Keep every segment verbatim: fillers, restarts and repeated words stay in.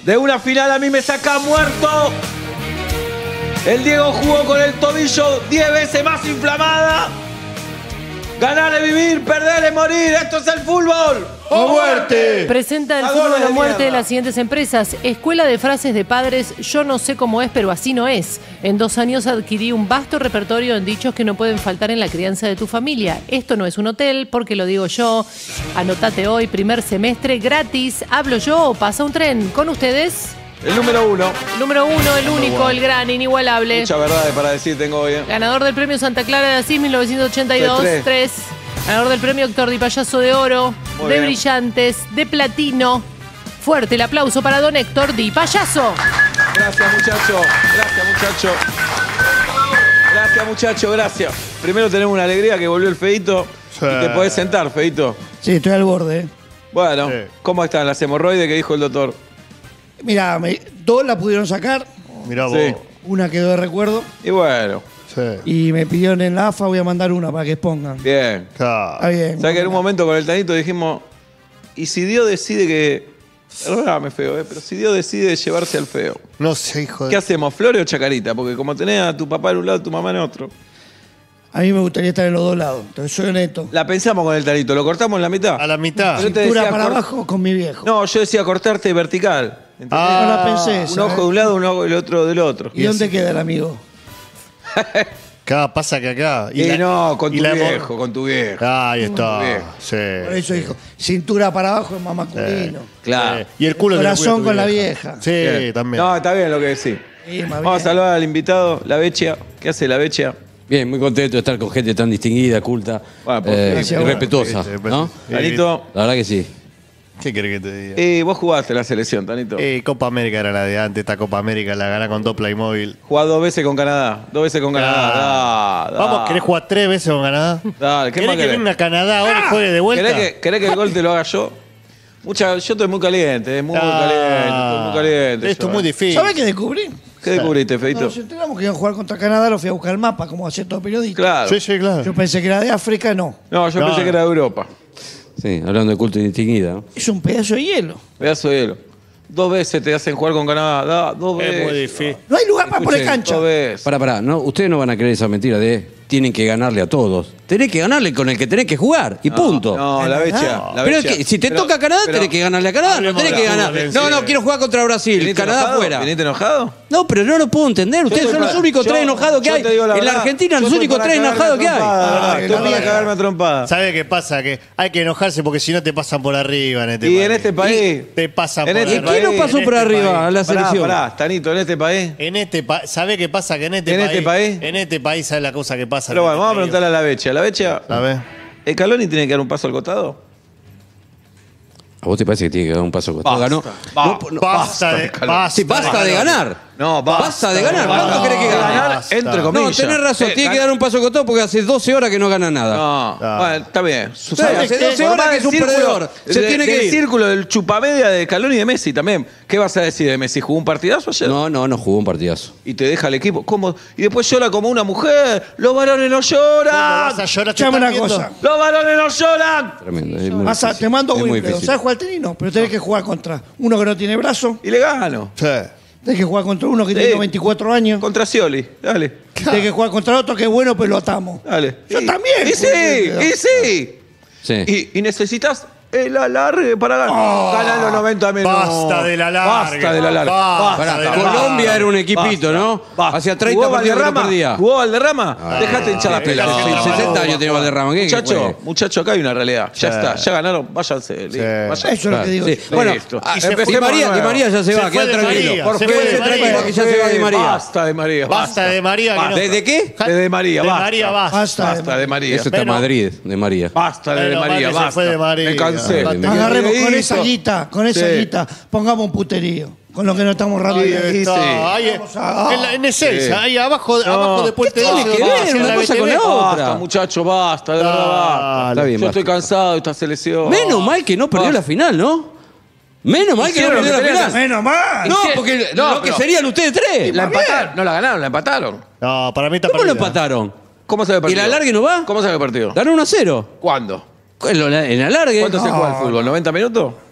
De una final a mí me saca muerto. El Diego jugó con el tobillo diez veces más inflamada. Ganar es vivir, perder es morir. Esto es el fútbol. ¡O muerte! Presenta el A fútbol goles o de muerte de mierda. las siguientes empresas. Escuela de frases de padres, yo no sé cómo es, pero así no es. En dos años adquirí un vasto repertorio en dichos que no pueden faltar en la crianza de tu familia. Esto no es un hotel, porque lo digo yo. Anotate hoy, primer semestre, gratis. ¿Hablo yo o pasa un tren? Con ustedes, El número uno. número uno, el único, el gran, inigualable. Muchas verdades para decir tengo hoy. ¿eh? Ganador del premio Santa Clara de Asís mil novecientos ochenta y dos, Tres. tres. Ganador del premio Héctor Di Payaso de Oro, Muy de bien. Brillantes, de Platino. Fuerte el aplauso para don Héctor Di Payaso. Gracias, muchacho. Gracias, muchacho. Gracias, muchacho. Gracias. Primero tenemos una alegría que volvió el Feito. Sí. Y te podés sentar, Feito. Sí, estoy al borde. ¿eh? Bueno, Sí. ¿cómo están las hemorroides que dijo el doctor? Mirá, me- dos la pudieron sacar, Mirá vos. Sí. una quedó de recuerdo Y bueno, Sí. y me pidieron en la A F A, voy a mandar una para que expongan. bien. Claro. Está bien. ¿Sabes que en un momento con el Tanito dijimos, y si Dios decide que... Perdóname, feo, ¿eh? Pero si Dios decide llevarse al feo, No sé, hijo de... ¿qué hacemos, Flores o Chacarita? Porque como tenés a tu papá en un lado, tu mamá en otro. A mí me gustaría estar en los dos lados, entonces soy honesto. La pensamos con el Tanito, ¿lo cortamos en la mitad? A la mitad. Yo te Cintura decía para cor- abajo con mi viejo. No, yo decía cortarte vertical. ¿entendés? Ah, no la pensé Un esa, ojo ¿eh? de un lado, un ojo del otro del otro. ¿Y dónde queda el amigo? Acá pasa que acá. Y, la- no, con y tu la hemo- viejo, con tu viejo. Ahí Con tu está. viejo. Sí. Por eso dijo, cintura para abajo es más masculino. Claro. Eh, y el culo te lo Corazón cuida tu con la vieja. Sí, Bien. también. No, está bien lo que decís. Sí, más Vamos a bien. saludar al invitado, la Bechia. ¿Qué hace la Bechia? Bien, muy contento de estar con gente tan distinguida, culta, Bueno, por eh, favor. Gracias, y bueno. respetuosa, ¿no? Sí. Tanito, La verdad que sí. ¿Qué querés que te diga? eh, vos jugaste la selección, Tanito. Eh, Copa América era la de antes. Esta Copa América la gana con dos Playmobil. Jugás dos veces con Canadá. Dos veces con Canadá. Da, da. Vamos, ¿querés jugar tres veces con Canadá? Dale, ¿qué ¿Querés más que querés? venga a Canadá ahora y juegue de vuelta? ¿Querés que, querés que el gol te lo haga yo? Mucha, yo estoy muy caliente, muy, muy Ah, caliente, estoy muy caliente. Esto yo, es muy eh. difícil. ¿Sabés qué descubrí? ¿Qué descubriste, Cuando Feito? nos enteramos que iban a jugar contra Canadá, lo fui a buscar el mapa, como hacía todo periodista. Claro. Sí, sí, claro. Yo pensé que era de África, no. No, yo No. pensé que era de Europa. Sí, hablando de culto y distinguida, ¿no? Es un pedazo de hielo. Pedazo de hielo. Dos veces te hacen jugar con Canadá. Da, dos Es veces. muy difícil. No hay lugar para poner Escuchen, cancha. Dos veces. Pará, pará, no, ustedes no van a creer esa mentira de tienen que ganarle a todos. Tenés que ganarle con el que tenés que jugar y punto. No, la Bechia. la Pero es Bechia. que si te Pero- toca Canadá, pero- tenés que ganarle a Canadá, no Hablemos tenés de que la ganar. fútbol, No, sí. no, quiero jugar contra Brasil, ¿Viniste Canadá enojado? fuera. ¿Viniste enojado? No, pero no lo puedo entender. Ustedes estoy son los para- únicos yo- tres enojados que yo hay. te digo la En la verdad, Argentina, yo los estoy únicos para tres cagarme enojados que a trompada, de verdad. hay. Ah, Estoy la para mierda. cagarme a trompada. ¿Sabe qué pasa? Que hay que enojarse porque si no te pasan por arriba en este Y país. en este país. Te pasan en por este ¿Y arriba. quién no pasó En por este arriba país. a la Pará, selección? pará, Tanito, en este país. En este país, ¿sabe qué pasa? Que en este ¿En país. este país? En este país, ¿sabe la cosa que pasa? Pero bueno, vamos a En este preguntarle a la Bechia. La Bechia, país. A ver. ¿el Caloni tiene que dar un paso al costado? ¿A vos te parece que tiene que dar un paso al costado? Ganó. Basta, No, Basta de, Caloni. basta, Sí, basta de ganar. No, basta. Basta de ganar. Basta. ¿Cuánto querés que gane? Ganar, entre No, comillas. tenés razón, Eh, tiene que gan- dar un paso al costado porque hace doce horas que no gana nada. No, Ah. bueno, está bien. Sí, hace doce Formá horas que el es un círculo perdedor. Se de- tiene que del ir. círculo del chupamedia de Caloni y de Messi también. ¿Qué vas a decir de Messi? ¿Jugó un partidazo ayer? No, no, no jugó un partidazo. Y te deja el equipo. ¿Cómo? Y después llora como una mujer. Los varones no ¿Cómo lloran. vas a llorar? ¿Te Escuchame están una viendo? cosa. Los varones no lloran. Tremendo. Es muy Vas a- difícil. te mando a Es muy Wimbledon. difícil. ¿Sabes jugar al tenis? No, pero tenés que jugar contra uno que no tiene brazo. Y le gano. Sí. Tenés que jugar contra uno que Sí. tiene veinticuatro años. Contra Scioli. Dale. Tenés que jugar contra otro que es bueno, pero lo atamos. Dale. Yo Y- también. Y sí, jugué. y sí. Sí. Y, y necesitas el alargue para ganar. Ganar los noventa minutos. Basta del alargue. Basta del alargue. Basta Basta del del Colombia alargue. era un equipito, Basta. ¿no? Basta. Hacía treinta ¿Jugó partidos que no Valderrama? perdía. ¿Jugó Valderrama? Dejate hinchar las sí, pelotas. sí, sí, sesenta años tiene Valderrama. ¿qué- qué Muchacho, juegue? muchacho, acá hay una realidad. Ya Sí. está, ya ganaron, váyanse. listo, váyanse. Eso es lo que digo. Sí. Bueno, Listo. ah, Y se fue Di de María, nuevo. Di María ya se Se va, fue queda de tranquilo. María, Por se favor, fue de quédese María. tranquilo que ya se va Di María. Basta de María. Basta de María. que no- ¿Desde qué? De María, De basta. María, basta. Basta. Basta de María. Eso está en Bueno. Madrid, de María. Basta de, Bueno, María, María se basta. fue de María. Me cansé. Basta. Agarremos con Dieguito. esa guita, con esa Sí. guita, pongamos un puterío. Con lo que no estamos Ahí rápidos. Sí, está, sí. ahí es. Vamos a- En, la- en Ezeiza, Sí. ahí abajo, abajo de Puente ¿Qué tiene doce, que donde ver hacen una la cosa B T V. con la otra? Basta, muchacho, basta, de verdad, basta. Está bien, Yo basta. estoy cansado de esta selección. Menos mal que no perdió Basta. la final, ¿no? Menos mal que no Hicieron perdió lo la que tenían final. Menos mal. No, Hicieron- porque No, lo que pero- serían ustedes tres. La empataron. No la ganaron, la empataron. No, para mí está ¿Cómo lo perdida. empataron? ¿Cómo se ve el ¿Y partido? el alargue no va? ¿Cómo se ve el partido? Ganó uno a cero. ¿Cuándo? En el alargue. ¿Cuánto se juega el fútbol? ¿noventa minutos?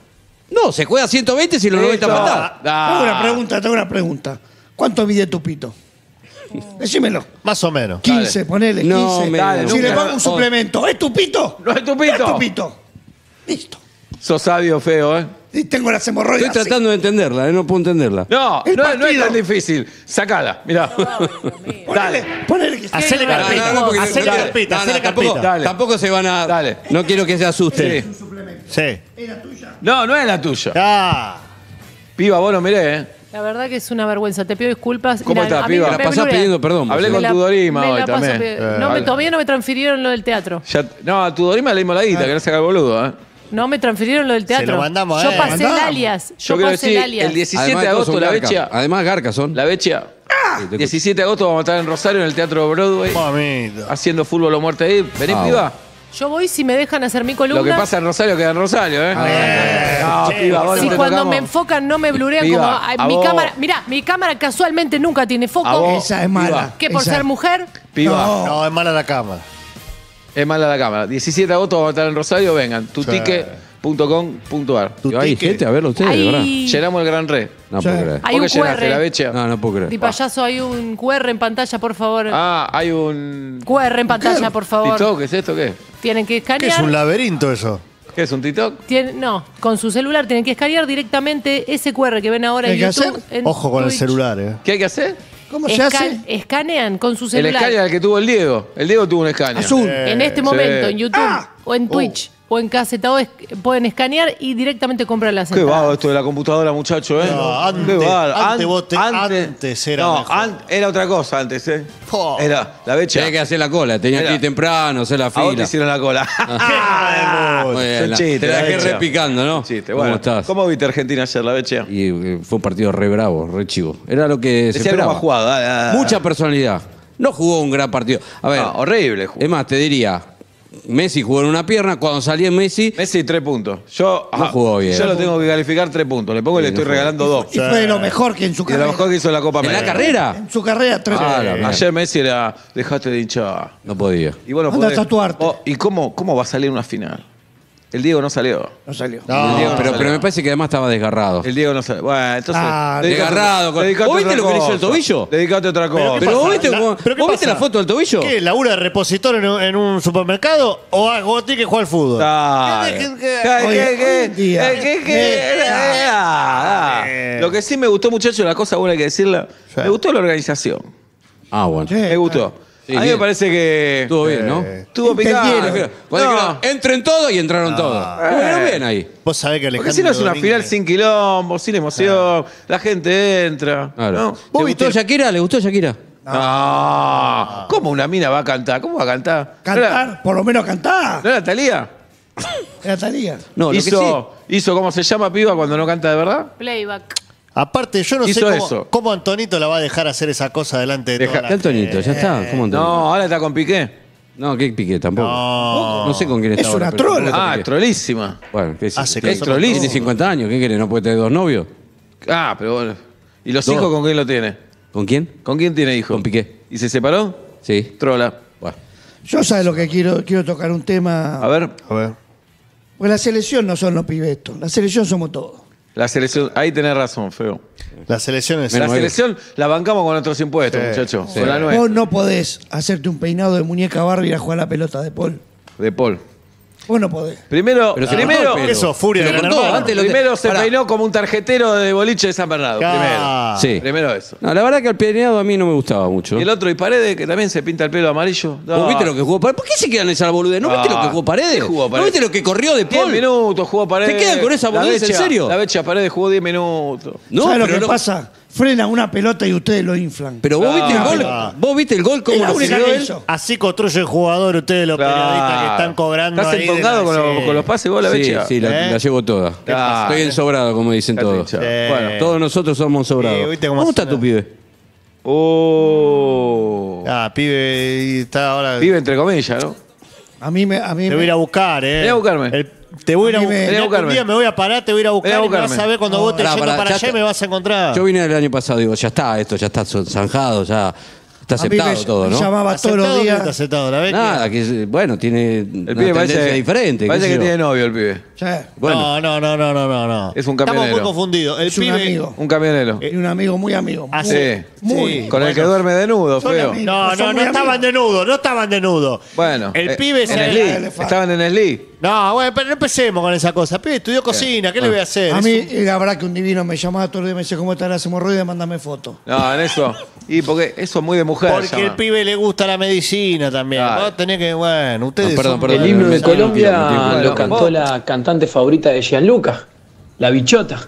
No, se juega ciento veinte si los noventa Listo. matar. Ah. Tengo una pregunta, tengo una pregunta. ¿Cuánto mide tu pito? Decímelo. Más o menos. quince, ponele, No, quince. me- Dale, si nunca- le pongo un suplemento, ¿es tu pito? ¿No es tu pito? ¿Es tu pito? Listo. Sos sabio, feo, ¿eh? Y tengo las hemorroides. Estoy tratando de entenderla, eh, no puedo entenderla. No, El no, es- no es partido. tan difícil. Sacala, mirá. Dale. Ponele que Hacele No, no, carpita. no, porque- Hacele dale. carpita, No, no, hacele tampoco, carpita. Dale. tampoco se van a. Dale. No quiero que se asuste. Sí. Sí. No, no es la tuya. Ah. Piba, vos no miré, ¿eh? La verdad que es una vergüenza. Te pido disculpas. ¿Cómo estás, a mí piba? me La La pasás blurea. pidiendo perdón. vos. Hablé Me con la- tu Dorima me hoy la paso también. pe- no, me, vale. todavía no me transfirieron lo del teatro. Ya- no, a tu Dorima le dimos la guita, que no se haga el boludo, ¿eh? No me transfirieron lo del teatro. lo mandamos a Yo él. pasé el Mandamos. alias. Yo Yo quiero pasé el decir, alias. el diecisiete Además, de todos agosto son la garcas. Bechia. Además, garcas son. La Bechia. Sí, te diecisiete de agosto vamos a estar en Rosario, en el Teatro Broadway, Mamita. haciendo fútbol o muerte ahí. Vení, Ah, piba. Yo voy si me dejan hacer mi columna. Lo que pasa en Rosario queda en Rosario, ¿eh? no, che, piba, vos no Si te cuando tocamos. me enfocan no me blurean Piba, como ay, a mi vos. cámara. Mirá, mi cámara casualmente nunca tiene A foco. vos. Esa es mala. ¿Qué por Esa- ser mujer? Piba, No. No, es mala la cama. es mala la cámara. diecisiete de agosto vamos a estar en Rosario, vengan. tutique punto com punto ar. Tu Hay ticket. gente a verlo ustedes, de verdad. Hay, Llenamos el Gran Re. No Sí. puedo creer. hay ¿Vos un qué llenaste, la Q R. Bechia? No, no puedo Di creer. payaso, hay un Q R en pantalla, por favor. Ah, hay un... Q R en pantalla, por favor. ¿TikTok? ¿Qué es esto? ¿Qué? Tienen que ¿Qué es escanear. un laberinto eso? ¿Qué es un TikTok? Tienen- no, con su celular tienen que escanear directamente ese Q R que ven ahora en ¿Qué hay que YouTube. hacer? en Ojo con el Twitch. celular, eh. ¿Qué hay que hacer? ¿Cómo se Esca- hace? Escanean con su El celular. escáner que tuvo el Diego. El Diego tuvo un escáner. Azul. En este momento, sí. en YouTube Ah. o en Twitch o en Caseta O, es- pueden escanear y directamente comprar las Qué entradas. vago esto de la computadora, muchacho, ¿eh? No, antes- Qué vago. antes An- vos te- antes era No, mejor. an- era otra cosa antes, ¿eh? Po. Era la Becha. Tenía que hacer la cola, tenía Mira. que ir temprano, hacer la A vos te fila. hicieron la cola. Muy bien, Son la- chistes, te la la dejé Becha. repicando, ¿no? Chiste, ¿Cómo bueno. estás? ¿Cómo viste Argentina ayer, la Becha? Y eh, fue un partido re bravo, re chivo. Era lo que se Decía algo esperaba. más jugado. dale, dale, dale. Mucha personalidad. No jugó un gran partido. A ver, No, horrible. jugó. es más, te diría, Messi jugó en una pierna, cuando salía Messi, Messi, tres puntos. Yo, No ajá, jugó bien. yo lo tengo que calificar tres puntos. Le pongo y le Sí, no estoy jugó. regalando dos. Y fue de lo mejor que en su Y de lo carrera. mejor que hizo la Copa en la América. carrera, En su carrera, tres. Ah, la mierda. Ayer Messi era, dejate de hinchar. no podía. Y bueno, Anda a podés- tatuarte. Oh, ¿y cómo, cómo va a salir una final? El Diego no salió. No salió. No, El Diego no pero, salió. pero me parece que además estaba desgarrado. El Diego no salió. Bueno, entonces. Ah, dedicate- desgarrado. con- dedicate ¿Vos a viste otra lo que le hizo el cosa. tobillo? Dedicate a otra cosa. ¿qué Pero pasa? vos viste, La- cómo- ¿pero qué ¿vos viste pasa? la foto del tobillo? ¿Qué? ¿Labura de repositor en un, en un supermercado? ¿O algo tiene que jugar al fútbol? Dale. ¿Qué- ¿Qué, qué- qué, Oye, qué, hoy en día- eh, qué, qué? Eh, Ah, ah. eh. Lo que sí me gustó, muchachos, una cosa buena hay que decirla. Sí. Me gustó la organización. Ah, bueno. Sí. Me gustó. Sí, a mí bien. me parece que. Estuvo bien, ¿no? Estuvo picante. Entendieron. Cuando No, dijeron, entren todos y entraron todos. Estuvieron bien ahí. Vos sabés que Alejandro porque si no es una Domínguez- final sin quilombo, sin emoción, la gente entra. Claro. ¿no? ¿Le gustó Shakira? ¿Le gustó Shakira? No. ¿Cómo una mina va a cantar? ¿Cómo va a cantar? ¿No era, Cantar, por lo menos cantar. ¿no era Talía? Era Talía. No, lo que sí. hizo, hizo, ¿cómo se llama, piba, cuando no canta de verdad? Playback. Aparte, yo no sé Hizo cómo, eso. cómo Antonito la va a dejar hacer esa cosa delante de Deja- toda la ¿Qué Antonito? ¿Ya está? ¿Cómo Antonito? No, ahora está con Piqué. No, qué piqué tampoco. No. No sé con quién está Es ahora, una pero trola. tampoco está Ah, Piqué. trolísima. Bueno, ¿qué es? Hace ¿Qué- caso trolísimo. Tiene cincuenta años, ¿qué quiere? ¿No puede tener dos novios? Ah, pero bueno. ¿Y los Dos. hijos con quién lo tiene? ¿Con quién? ¿Con quién tiene hijos? Con Piqué. ¿Y se separó? Sí. Trola. Bueno. Yo sabes lo que quiero, quiero tocar un tema. A ver, A ver. Pues la selección no son los pibetos, la selección somos todos. la selección. Ahí tenés razón, feo. Las elecciones. La Menos mal. selección la bancamos con nuestros impuestos, Sí. muchachos. Sí. Con la Vos nuestra. no podés hacerte un peinado de muñeca Barbie y ir a jugar a la pelota de Paul. De Paul. Vos no podés. Primero, Pero se primero, cortó el pelo. Eso, furia Se de lo Gran cortó, Hermano. antes lo- primero se Pará. peinó como un tarjetero de boliche de San Bernardo. Ah. Sí. Primero. Primero eso. No, la verdad que el peinado a mí no me gustaba mucho. Y el otro, y Paredes, que también se pinta el pelo amarillo. No. ¿Vos viste lo que jugó Paredes? ¿Por qué se quedan en esa boludez? ¿No viste Ah. lo que jugó Paredes? ¿Qué jugó ¿No Paredes? viste lo que corrió de diez Paul? minutos jugó Paredes. ¿Se quedan con esa La boludez, en Becha- serio? La Becha Paredes jugó diez minutos. No, ¿Sabes lo pero que no- pasa? Frena una pelota y ustedes lo inflan. Pero vos Ah, viste el gol, ah. vos viste el gol es cómo la lo única siguió que él. hizo. Así construye el jugador ustedes, los periodistas que están cobrando. ¿Estás ahí de empongado la- con, los- sí. con los pases vos, la Sí, Becha? sí, la, ¿Eh? la llevo toda. Ah. Estoy ensobrado, como dicen Está todos. hinchado. Sí. Bueno. Todos nosotros somos sobrados. Sí, viste cómo ¿Cómo hace está tu la- pibe? Oh. Ah, pibe, y está ahora. Vive entre comillas, ¿no? A mí me. A mí Te voy a me- ir a buscar, eh. Vení a buscarme. El- te voy a ir a, A mí bu- me- Mirá vení a que buscarme. Un día me voy a parar, te voy a ir a buscar Vení a y me vas buscarme. a ver cuando No, vos te pará, yendo pará, para ya allá y está. me vas a encontrar. Yo vine el año pasado, digo, ya está, esto ya está zanjado, ya Está aceptado A mí me, todo, me ¿no? llamaba todos los ¿Aceptado o no días. está aceptado la Vecchia? Nada, que bueno, tiene El una pibe tendencia parece, diferente. qué parece sé que yo. tiene novio el pibe. Sí. Bueno. No, no, no, no, no, no, no. Es un Estamos camionero. muy confundidos. El Es un pibe. amigo. Un camionero. Y un amigo muy amigo. Ah, muy, sí. muy. Sí. Con el que Bueno. duerme desnudo, Son feo. amigos. No, Son no, no muy estaban amigos. desnudos, no estaban desnudos. Bueno. El eh, pibe en se. Esli. elefante. Estaban en Esli. No, bueno, pero no empecemos con esa cosa. El pibe estudió cocina, ¿qué le voy a hacer? A Es mí, un- y la verdad que un divino me llamaba todos los días y me decía, ¿cómo están las hemorroides? Mándame foto. No, en eso. Y porque eso es muy de mujer. Porque llama. el pibe le gusta la medicina también. Claro. Vos tenés que, bueno, ustedes. No, perdón, son- perdón. El himno de Metí un tiro, metí un Colombia tiro. lo cantó Vos- la cantante favorita de Gianluca, la bichota.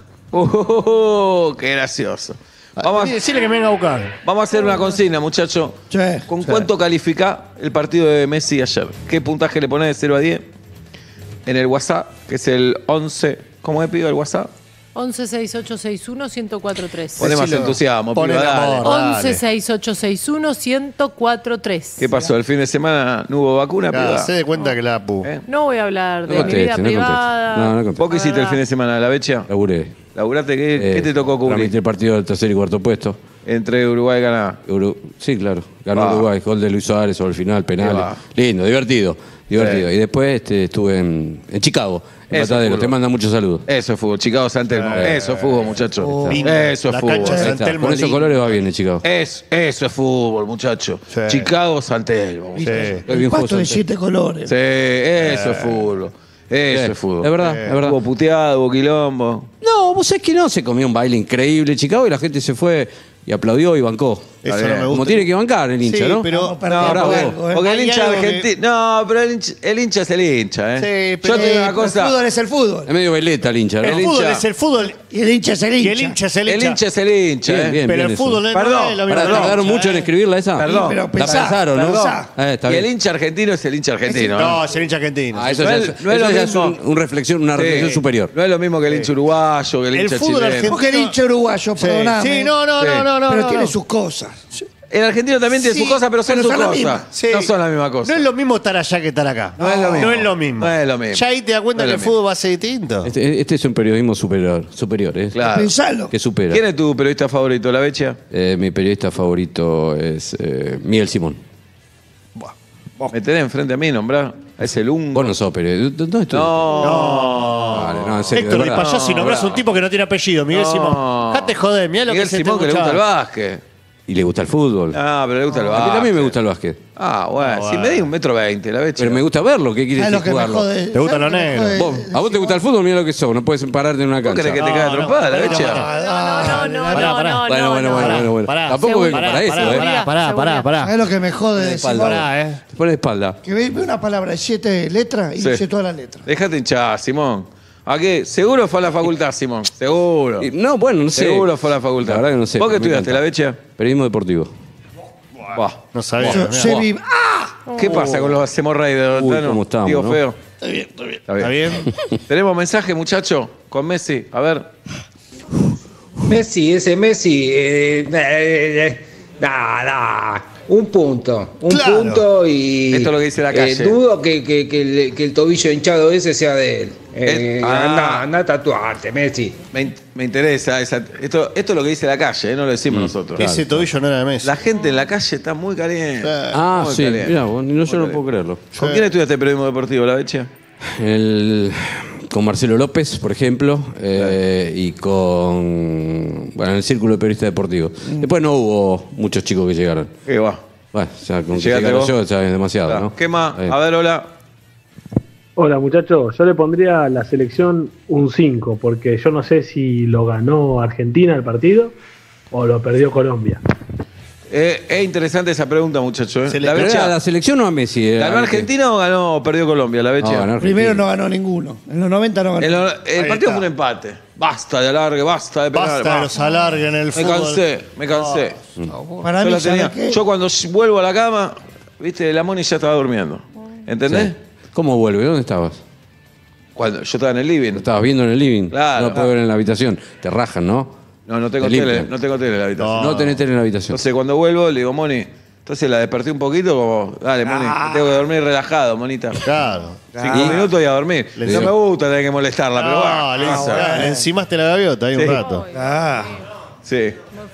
Uh, qué gracioso. Vamos a, Decirle que me venga a buscar. vamos a hacer una consigna, muchacho. Sí. ¿Con cuánto califica el partido de Messi ayer? ¿Qué puntaje le pones de cero a diez? En el WhatsApp, que es el once. ¿Cómo he pedido el WhatsApp? once sesenta y ocho sesenta y uno, ciento cuarenta y tres. Poné más Decilo. entusiasmo, Poné piba, el dale. amor. Dale. once sesenta y ocho sesenta y uno, ciento cuarenta y tres. ¿Qué pasó? ¿El fin de semana no hubo vacuna, Ya, piba? se dé cuenta que la pu. ¿Eh? No voy a hablar de No mi vida conteste, no conteste. privada. No, no conteste. ¿Vos qué hiciste el fin de semana, la becha? Laburé. ¿Laburaste? ¿Qué, Eh, ¿qué te tocó transmití cubrir? el partido del tercer y cuarto puesto. Entre Uruguay y Canadá. Uru- sí, claro. Ganó Va. Uruguay, gol de Luis Suárez sobre el final, Qué va. penales. Lindo, divertido. Divertido. Sí. Y después este, estuve en, en Chicago, en Eso, Matadero. fútbol. Te manda muchos saludos. Eso es fútbol. Chicago San Telmo. Eso es fútbol, muchacho. Lindo. Eso es La fútbol. cancha de Ahí San está. Telmo Con esos lindo. colores va bien en Chicago. Es, eso es fútbol, muchacho. Sí. Chicago San Telmo. Sí. Es El bien pasto jugoso. de siete colores. Sí, eso es fútbol. Eso Sí, es fútbol. es verdad, es verdad. Hubo puteado, hubo quilombo. No, vos sabés que no, se comió un baile increíble en Chicago y la gente se fue y aplaudió y bancó. Eso Está no bien. me gusta. Como tiene que bancar el hincha, Sí, ¿no? pero- Vamos perdiendo No, bravo. algo, ¿eh? porque el Hay hincha algo que- argentino. No, pero el hincha, el hincha es el hincha, ¿eh? Sí, pero- Yo te digo una El cosa. fútbol es el fútbol. Es medio baileta el hincha, ¿no? El El fútbol hincha. es el fútbol Y el hincha es el y hincha. el hincha es el El hincha. hincha es el hincha, Bien, ¿eh? bien. Pero el eso. fútbol no Perdón, es lo mismo. Pará, que el ¿tardaron hincha, mucho en ¿eh? escribirla esa? Perdón, pero La pensá, pensaron, ¿no? pensá. Eh, está Y bien. el hincha argentino es el hincha argentino. ¿eh? No, es el hincha argentino. Ah, eso No ya es- es, no es eso lo ya es mismo. un, un reflexión, una Sí. reflexión superior. No es lo mismo que el hincha uruguayo, que el, El hincha fútbol chileno. argentino- Porque el hincha uruguayo, Sí, perdóname. sí, no, no, Sí. no, no, no. Pero no, tiene no. sus cosas. El argentino también tiene Sí, sus cosas, pero son pero sus son la cosas. misma. Sí. No son la misma cosa. No es lo mismo estar allá que estar acá. No es lo mismo. No es lo mismo. No es lo mismo. Ya ahí te das cuenta No que es el lo fútbol va a ser distinto. Este, este es un periodismo superior, superior ¿eh? Claro. Pensalo. Que supera. ¿Quién es tu periodista favorito, la Becha? Eh, mi periodista favorito es eh, Miguel Simón. Me tenés enfrente a mí, nombrá. A ese lungo. Vos no sos periodista. ¿Dónde estás? No. Vale, no, en serio, Héctor, de y verdad. para allá si nombras no. un tipo que no tiene apellido, Miguel No. Simón. Date joder, mirá lo Miguel que es Simón, este que le gusta el muchacho. básquet. Y le gusta el fútbol. Ah, pero le gusta el a básquet. mí también me gusta el básquet. Ah, bueno. Ah, Si bueno. me di un metro veinte, la Becha. Pero me gusta verlo. ¿Qué quiere ¿Sabes decir lo que me jugarlo? jode? ¿Te gustan ¿Sabes los lo que me negros? jode? Vos, ¿A vos te gusta el fútbol? Mira lo que sos. No puedes pararte en una ¿Vos cancha. querés que te No, caiga no, trompada, la pará, Becha? pará. No, no, Pará, no, pará. no, Bueno, no, bueno, no. bueno, Pará, bueno, bueno. pará, Tampoco voy seguridad, para eso, pará, ¿eh? pará, pará, pará, pará. ¿Sabes lo que me jode de espalda. Simón? Pará, eh. Te pone de espalda. Que ve ve una palabra de siete letras y Sí. dice todas las letras. Dejate hinchar, Simón. ¿A qué? Seguro fue a la facultad, Simón. Seguro. Y- No, bueno, no sé. Seguro fue a la facultad. La verdad que no sé. ¿Vos qué pero me estudiaste, encanta. la Becha? Periodismo deportivo. Buah. No sabía. Yo mirá. sé vi- ¡Ah! ¿Qué pasa con los hemorroides, Uy, Tano? cómo estamos, Digo ¿no? feo. Está bien, está bien. Está bien. ¿Está bien? ¿Tenemos mensaje, muchacho? Con Messi. A ver. Messi, ese Messi, eh, eh, eh, da, da, un punto, un Claro. punto y Esto es lo que dice la calle. eh, dudo que, que, que el, que el tobillo hinchado ese sea de él. Eh, Eh, ah. anda, anda a tatuarte, Messi. Me, in- me interesa. esa- esto, esto es lo que dice la calle, ¿eh? No lo decimos nosotros. Ese tobillo no era de Messi. La gente en la calle está muy caliente. Ah, Muy sí. caliente. Mira, no, yo no caliente. puedo creerlo. ¿Con quién estudiaste periodismo deportivo, la Becha? El- con Marcelo López, por ejemplo, eh, y con. Bueno, en el Círculo de Periodistas Deportivos. Después no hubo muchos chicos que llegaron. ¿Qué va? Bueno, ya con que Llegaste llegara vos. yo ya es demasiado, ¿no? ¿Qué más? Eh, A ver, hola. Hola muchachos, yo le pondría a la selección un cinco, porque yo no sé si lo ganó Argentina el partido o lo perdió Colombia. Eh, es interesante esa pregunta, muchacho. ¿eh? Se le- La ¿Pero Becha, era a la selección o a Messi? Era ¿ganó el que- Argentina o ganó perdió Colombia, la Becha? No, ganó Argentina. Primero no ganó ninguno. En los noventa no ganó. El, el Ahí partido está. fue un empate. Basta de alargue, basta de penal. Basta de los alargues en el Me fútbol. cansé, me cansé. Para Yo mí, la ¿sabes tenía- qué? Yo cuando vuelvo a la cama, viste, la Moni ya estaba durmiendo. ¿Entendés? Sí. ¿Cómo vuelve? ¿Dónde estabas? Cuando yo estaba en el living. ¿Lo estabas viendo en el living? Claro. No lo puedo ver en la habitación. Te rajan, ¿no? No, no tengo Te tele, limpian. no tengo tele en la habitación. No, tenés tele en la habitación. Entonces cuando vuelvo le digo, Moni, entonces la desperté un poquito como, dale, Moni, que tengo que dormir relajado, Monita. Claro. Cinco minutos y a dormir. Le no digo- me gusta tener que molestarla, pero No, bueno. le, ¿qué vas a hacer? le encimaste la gaviota ahí Sí. un rato. Ah, Sí. Muy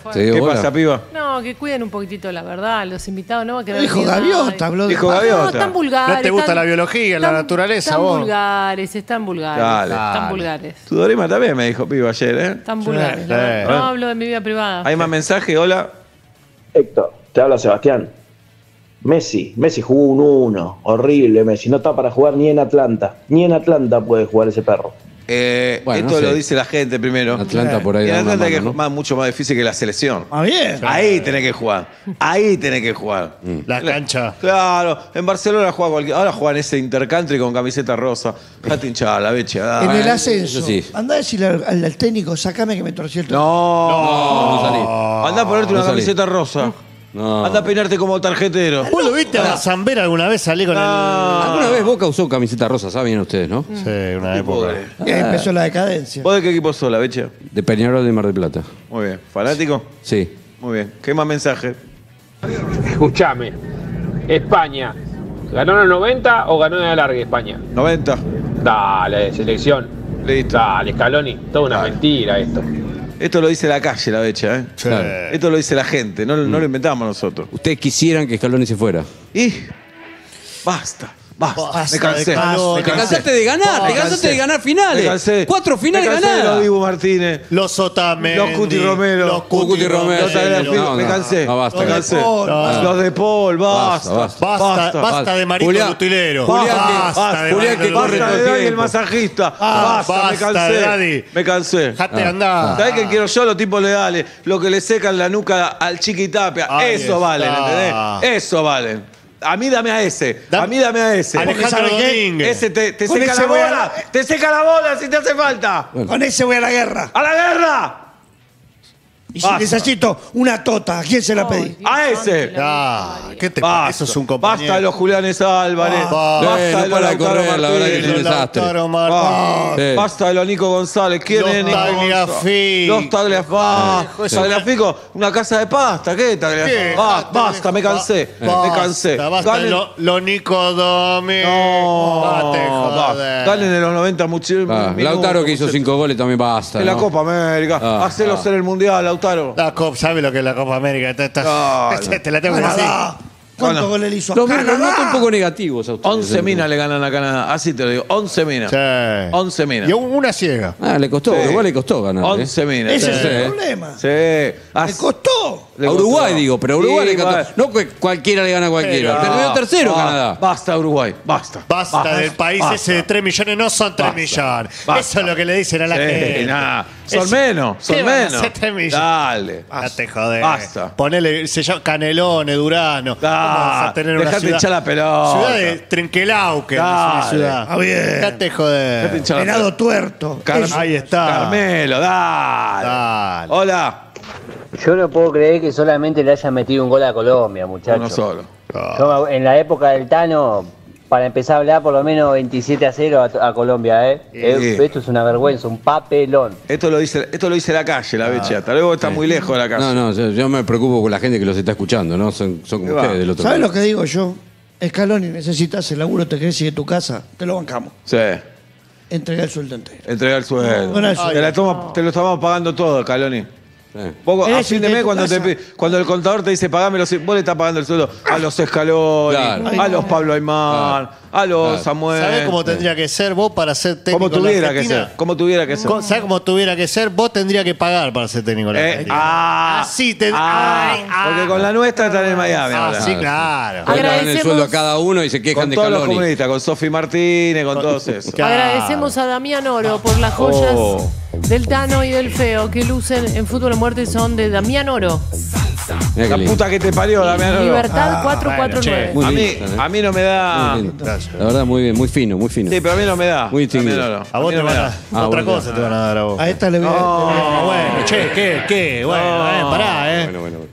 ¿Te dio ¿Qué bola? pasa, piba? No, que cuiden un poquitito la verdad, los invitados no va a quedar Dijo bien Gaviota, nadie. habló de Dijo pájaros. Gaviota. No, están vulgares. ¿No te gusta están- la biología, la están- naturaleza, Están vos? vulgares, están vulgares. Dale. Están Dale. vulgares. Tu Dorima también me dijo piba ayer, ¿eh? Están vulgares. sí. la verdad. No hablo de mi vida privada. Hay más mensaje, hola. Héctor, te habla Sebastián. Messi, Messi jugó un uno, horrible Messi, no está para jugar ni en Atlanta, ni en Atlanta puede jugar ese perro. Eh, Bueno, esto no sé. lo dice la gente primero. Atlanta por ahí Y en da una Atlanta hay que mano, ¿no? jugar mucho más difícil que la selección. Ah, bien. Ahí tenés que jugar. Ahí tenés que jugar. La cancha. Claro, en Barcelona juega cualquier. Ahora juegan ese intercountry con camiseta rosa. Jate hinchada, la beche. ah. En el bueno, ascenso. eso sí. Andá a decirle al, al- al técnico, sacame que me torcí el tobillo. No, No, no salí. Andá a ponerte No una salí. camiseta rosa. No. Anda a peinarte como tarjetero. ¿Vos lo viste a Zambera alguna vez salir con ¿Alguna vez Boca usó camiseta rosa? ¿Saben ustedes, no? el...? Sí, una época. Pobre. Y ahí empezó la decadencia. ¿Vos de qué equipo sos, la beche? De Peñarol de Mar del Plata. Muy bien. ¿Fanático? Sí. Muy bien. ¿Qué más mensaje? Escuchame. España. ¿Ganó en el noventa o ganó en el alargue España? noventa. Dale, selección. Listo. Dale, Scaloni. Toda una Dale. mentira esto. Esto lo dice la calle, la becha, ¿eh? Sí. Claro. Esto lo dice la gente, no, no lo inventamos nosotros. Ustedes quisieran que Scaloni se fuera. Y basta, basta, Basta me cansé. de Scaloni. me Te cansé. cansaste de ganar, Me te cansaste cansé. de ganar finales. Me cansé. Cuatro finales Me cansé de ganadas. los Dibu Martínez, Los Otamendi. los Cuti Romero, Los Cuti Cuti Romero. los Tagliafico. No, no, me cansé, no, basta, me basta. cansé. Paul, no. Los de Paul, basta, Basta, Basta, basta de Marito Julián- Lutilero. Julián que- basta de Julián que Marito corre Basta todo de el Dani el tiempo. masajista, Ah, basta, me basta de cansé, Dani. me cansé. Jate, andá. ¿Sabés qué quiero yo? Los tipos leales, lo que le secan la nuca al Chiquitapia. Ahí Eso está. valen, ¿entendés? Eso valen. A mí dame a ese. Da- A mí dame a ese. Alejandro ¿Sabe qué? Domínguez. Ese te, te Con seca ese la voy a bola. la- Te seca la bola si te hace falta. Con ese voy a la guerra. ¡A la guerra! Y si Basta. necesito una tota, ¿a quién se la pedí? A ese. Ah, ¿qué te Basta. parece? Eso es un compañero. Basta de los Julianes Álvarez. Ah, basta eh, de no los para de Lautaro correr, la verdad que es un Martínez. desastre. Lautaro Ah, Martínez. Sí. Basta de los Nico González. ¿Quién Los es Nico Tagliafico. González? Los Tagliafico. Ah, Sí. Tagliafico, una casa de pasta. ¿Qué Tagliafico? ¿Qué? Basta, basta, me cansé. Basta, me cansé. Basta de Ganen- lo, lo Nico Domi. No, Date, va. joder. Ganen en los noventa muchísimos Ah, minutos. Lautaro que hizo cinco goles también basta. En la ¿no? Copa América. Ah, Hacelos ah. en el Mundial, Lautaro. La Copa, ¿sabe lo que es la Copa América? Te, te- Claro. te la tengo que decir. Canadá. ¿Cuántos Bueno. goles le hizo a Los los noto un Canadá? poco negativos a ustedes. once minas le ganan a Canadá. Así te lo digo. once minas. Sí. once minas. Y una ciega. Ah, le costó, Sí. igual le costó ganar. ¿eh? once minas. Ese Sí. es el Sí. problema. Sí. Me Así- costó. le A Uruguay costó. digo, pero a Uruguay Sí, le costó. bueno. No que cualquiera le gana a cualquiera. Pero- Terminó tercero Ah, Canadá. Basta, Uruguay. Basta. Basta, del país basta. ese de tres millones, no son tres Basta. millones. Basta. Eso es lo que le dicen a la Sí, gente. nah. Son Es- menos, son ¿Qué van a menos. hacer tres millones? Dale. Ya te joder. Basta. Ponele, se llama Canelones, Durano. ¿Cómo Ah, vas a tener una dejate ciudad? hinchar la pelota. Ciudad de Trenquelauquen. es una Dale. ciudad. Ah, bien. Dejate joder. Dejate hinchar la Venado pelota. tuerto. Car- Eso. Ahí está. Carmelo, dale. Dale. Hola. Yo no puedo creer que solamente le hayan metido un gol a Colombia, muchachos. Uno solo. Yo, en la época del Tano, para empezar a hablar, por lo menos veintisiete a cero a, a Colombia, ¿eh? Eh, Esto es una vergüenza, un papelón. Esto lo dice, esto lo dice la calle, la bechata. Luego está muy lejos de la casa. No, no, yo, yo me preocupo por la gente que los está escuchando, ¿no? Son, son como ¿Qué va? ustedes del otro ¿Sabes lado. lo que digo yo? Scaloni, necesitas el laburo, te querés ir de tu casa, te lo bancamos. Sí. Entrega el sueldo entero. Entrega el sueldo. Bueno, eso- te, la toma- te lo estamos pagando todo, Caloni. Sí. Vos, a Eres fin de de mes, tu cuando, te, casa. pi- cuando el contador te dice pagame los, vos le estás pagando el sueldo a los Scaloni, Claro. a los Pablo Aymar, a los Claro. Samuel. ¿Sabés cómo tendría que ser vos para ser técnico Como en la tuviera que Argentina? ser. Como tuviera que ser. Co- ¿Sabés cómo tuviera que ser? Vos tendrías que pagar para ser técnico en la Eh, Argentina. ah, Así te- ah, ay, ah. porque con la nuestra están en Miami Ah, ahora. sí, claro. Le dan el Agradecemos- sueldo a cada uno y se quejan Con de todos los Caloni. comunistas, con Sofi Martínez, con todos esos. Claro. Agradecemos a Damián Oro por las joyas Oh. del Tano y del Feo que lucen en Fútbol a Muerte son de Damián Oro. Mirá qué La lindo. puta que te parió, Damián Oro. Libertad cuatro cuatro nueve. Muy A mí, lindo, ¿eh? a mí no me da. Muy lindo. La verdad, muy bien, muy fino, muy fino. Sí, pero a mí no me da. Muy distinguido. Damián Oro. A vos mí te no me van a... da. Ah, otra bueno. cosa te van a dar a vos. A esta le voy a... Ah, bueno, che, ¿qué? ¿Qué? Bueno, eh, pará, eh. Bueno, bueno, bueno.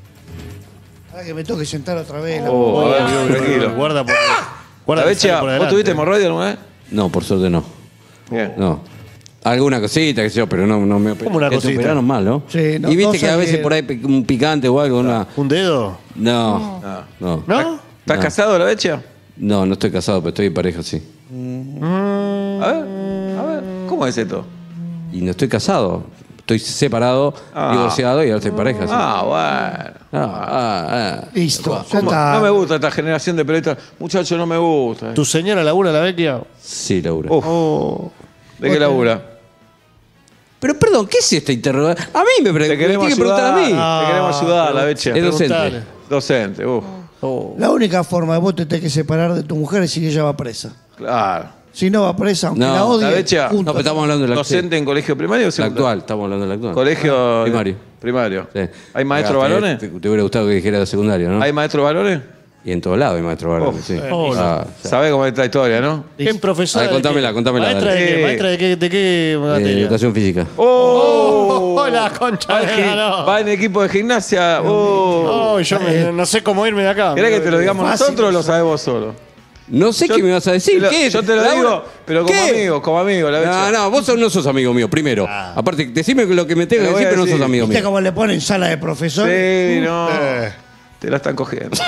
Para que me toque sentar otra vez. la- Oh, a ver, tranquilo. Guarda por... Guarda La que sale Becha, por ¿vos delante. tuviste hemorroide alguna vez? No, por suerte no. Bien. No. Alguna cosita, qué sé yo, pero no, no me operaron. ¿Cómo una Que te cosita? operaron mal, ¿no? Sí, no, Y viste dos que a veces salieron. por ahí pe- un picante o algo, una... ¿Un dedo? No, no. ¿No? ¿Estás No. casado, la Becha? No, no estoy casado, pero estoy en pareja, sí. A ver, a ver, ¿cómo es esto? Y no estoy casado. estoy separado, Ah. divorciado y ahora estoy en pareja. sí. Ah, bueno. Ah, ah, ah. Listo. Ya ¿Cómo? está. No me gusta esta generación de periodistas. Muchachos, no me gusta. ¿Tu señora labura la Vecchia? Sí, Laura. Uf, Oh. ¿de qué labura? Pero perdón, ¿qué es esta interrogación? A mí me, pre- Te me queremos tiene que preguntar a mí. ayudar. Te queremos ayudar, la Beche. Es docente. Preguntale. Docente, uf. La única forma de vos te tenés que separar de tu mujer es si ella va presa. Claro. Si no va presa, aunque No, la odie, la Becha. juntos. No, pero estamos hablando de la ¿Docente en colegio primario o La secundario? actual, estamos hablando de la actual. Colegio Primario. Primario. Sí. ¿Hay maestros Ah, te- varones? Te, te hubiera gustado que dijera de secundario, ¿no? ¿Hay maestros varones? Y en todos lados hay maestros varones, Uf, sí. oh, Ah, ¿Sabés cómo es esta historia, no? ¿Qué profesora? A ver, de contámela, qué? contámela, ¿Maestra de dale. qué? ¿Maestra de qué, de qué eh, materia? educación física. ¡Oh! ¡Oh, la concha Va, de en gi- la no! va en equipo de gimnasia. ¡Oh! Oh, yo me- no sé cómo irme de acá. ¿Querés que te lo digamos Fácil, nosotros o lo eso. sabés vos solo? No sé Yo- qué me vas a decir. Te lo- ¿Qué? Yo te lo Laura? digo, pero como ¿Qué? amigo, como amigo. La No, Becha. no, vos sos- no sos amigo mío, primero. Aparte, decime lo que me tengo Te que lo voy decir, a pero no decir. sos amigo ¿Viste mío. cómo le ponen sala de profesor? Sí, no. Eh. Te la están cogiendo.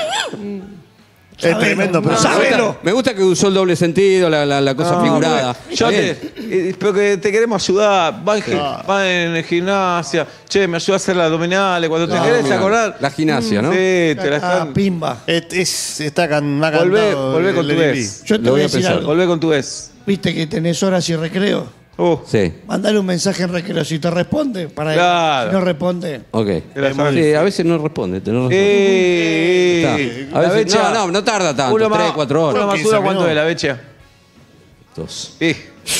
Es tremendo, pero Sabelo. Me gusta que usó el doble sentido, la, la- la cosa No, figurada. porque Yo Está te, bien. eh, pero que te queremos ayudar. Va en, gi- va en gimnasia. Che, me ayuda a hacer las abdominales. Cuando te No, querés mira, acordar. La gimnasia, ¿no? Sí, te la Ah, están. pimba. Es, es- está can, me ha Volvé, cantado volvé con el tu Lili. ex. Yo te Lo voy voy a a decir pensar. algo. Volvé con tu ex. Viste que tenés horas y recreo. Uh, Sí. Mandale un mensaje en recreo. Si te responde, para él. Claro. Si no responde, Ok. Era muy Sí, a veces no responde, te no responde. Eh, Está. A la veces- Becha. no, no, no tarda tanto, Uno tres, más- cuatro horas. Uno más quince uno, ¿cuánto minutos. es la Becha? Dos. Sí.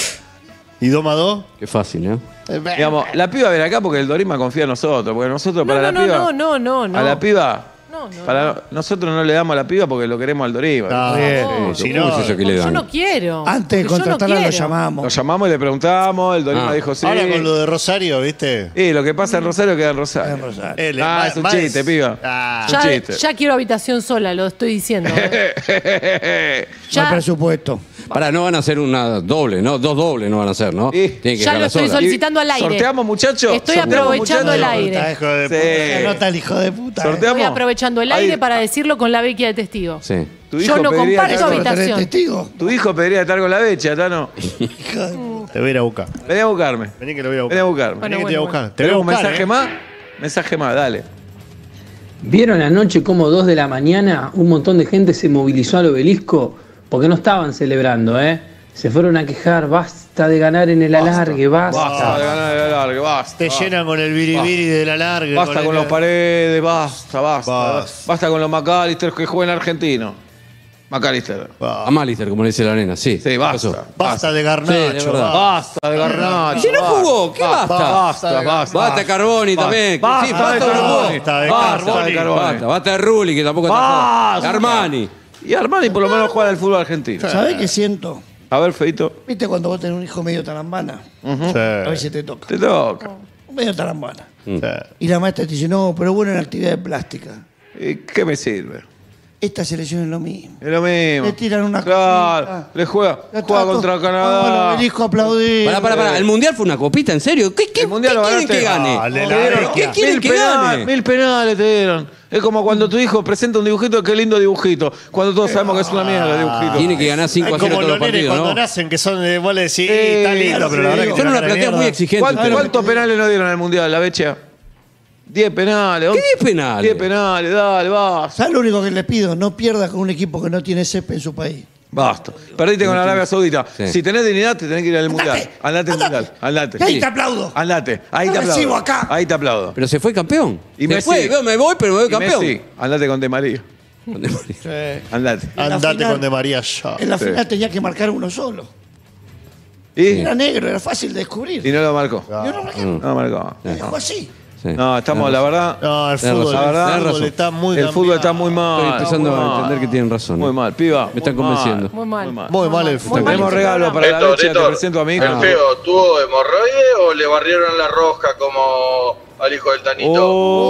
¿Y Doma dos? Qué fácil, ¿no? Digamos, la piba viene acá porque el Dorima confía en nosotros. Porque nosotros No, para no, la no, piba. no, no, no, no. A la piba. No, no, para nosotros no le damos a la piba porque lo queremos al Dorima. No, bien. No, Si ¿Cómo no, es eso que le Yo dan? no quiero. antes de Yo no contratarla lo quiero. Lo llamamos. llamamos y le preguntamos, el Dorima Ah. dijo sí. ahora con lo de Rosario, ¿viste? Y lo que pasa en Rosario queda en Rosario. En Rosario. Él, Ah, más- es un más- chiste, piba. Ah, Es un Ya, chiste. ya quiero habitación sola, lo estoy diciendo. ¿eh? No hay Ya, presupuesto. Pará, no van a hacer una doble, ¿no? Dos dobles no van a hacer, ¿no? Y- Tienen que ya lo dejarla estoy sola. solicitando al aire. ¿Sorteamos, muchachos? Estoy ¿Sorteamos, aprovechando el muchachos? aire. hijo de Sí. puta. Se nota el hijo de puta. ¿eh? Sorteamos. Estoy aprovechando el Ahí- aire para decirlo con la Vecchia de testigo. Sí. Tu hijo Yo no pediría comparto estar- ¿Pero tenés habitación. testigo? Tu hijo pediría estar con la Becha, Tano. Hijo de puta. Te voy a ir a buscar. Vení a buscarme. Vení que lo voy a Vení a buscar. buscarme. Bueno, Vení que te voy a bueno, buscar. Te voy a ¿Tenemos un buscar, mensaje ¿eh? más? Mensaje más, dale. ¿Vieron anoche cómo dos de la mañana un montón de gente se movilizó al obelisco? Porque no estaban celebrando, ¿eh? Se fueron a quejar, basta de ganar en el alargue, basta. Basta de ganar el alargue, basta. Te basta. llenan con el biribiri de la larga. Basta con el- los paredes, basta, basta. Basta. Basta con los McAllister que juegan argentino. McAllister. A Malister, como le dice la nena, sí. Sí, basta. Pasó. Basta de Sí, de Garnacho. verdad. basta. Basta de Garnacho. Si no basta. jugó, ¿qué basta? Basta, basta. Basta de Carboni también. Basta Sí, de basta de Carboni. jugó. Basta de Basta Carboni. de Carboni. Basta, basta de Rulli, que tampoco está Basta. Armani. Y Armani por lo menos juega al fútbol argentino. ¿Sabés qué siento? A ver, Feito. ¿Viste cuando vos tenés un hijo medio talambana? A ver si te toca. Te toca. Medio talambana. Sí. Y la maestra te dice, no, pero bueno en actividades plásticas. ¿Y qué me sirve? Esta selección es lo mismo. Es lo mismo. Le tiran una Claro, cosita. le juega. Ya Juega está, contra to- Canadá. Vamos, el hijo aplaudir. Pará, pará, pará. ¿El mundial fue una copita? ¿En serio? ¿Qué, qué, El Mundial qué lo quieren ganaste. que gane? Dale, Te la dieron Vecchia. ¿Qué quieren mil que penales, gane? Mil penales te dieron. Es como cuando tu hijo presenta un dibujito, qué lindo dibujito. Cuando todos sabemos que es una mierda el dibujito. Tiene que ganar cinco Es a cero como todos los los nenes partidos, cuando ¿no? nacen, que son de, vos le decís, Sí, está lindo, pero la sí. verdad que Son tiene una cara de platea muy mierda. exigente. ¿Cuánto- ustedes. ¿Cuántos penales nos dieron en el Mundial, la Becha? Diez penales. ¿Qué diez penales? Diez penales, dale, basta. ¿Sabes lo único que les pido? No pierdas con un equipo que no tiene césped en su país. Basta. Perdiste con Arabia Saudita. Sí. Si tenés dignidad, te tenés que ir al Mundial. Andate, Andate al andate. Mundial. Andate. Y ahí Sí. te aplaudo. Andate. Ahí Te te recibo aplaudo. acá. Ahí te aplaudo. Pero se fue campeón. Y se Messi. fue, me voy, pero me voy Y campeón. Messi, andate con De María. Andate. En la Andate final- con De María ya. En la Sí. final tenía que marcar uno solo. ¿Y? Era negro, era fácil de descubrir. Y no lo marcó. Yo no marqué. No lo marcó. Dejó así. Sí. No, estamos, la verdad. No, el Tenés fútbol, razón, el tenés fútbol razón. está muy El fútbol está muy cambiado. mal. Estoy empezando muy a mal. entender que tienen razón. Muy ¿eh? mal, piba. Me están Muy convenciendo. Muy mal. Muy mal. Muy mal el fútbol. Muy mal Tenemos este regalo programa. para la Héctor, leche. Te Héctor, presento a mi hijo. ¿El feo tuvo hemorroide o le barrieron la rosca como al hijo del Tanito?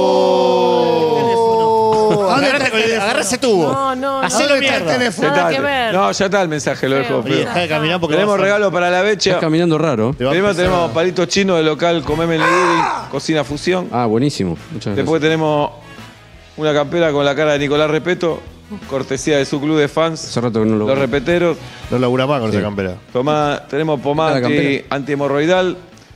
Oh. Agarrate con el- agarra ese tubo. No, no, no. Hacelo ¿Dónde está el mierda. teléfono? Nada Ya que está. ver. No, ya está el mensaje, lo dejo. Feo. Y deja de caminar porque Tenemos vas a- regalo para la Estás becha. caminando raro. te va a Primero empezar. tenemos palitos chinos del local Comeme en Liguri, Cocina Fusión. Ah, buenísimo. Muchas gracias. Después tenemos una campera con la cara de Nicolás Repeto, cortesía de su club de fans, Hace rato que no lo los veo. repeteros. No labura más con esa campera. Tomá, tenemos pomada ¿Está la anti, campera? antihemorroidal,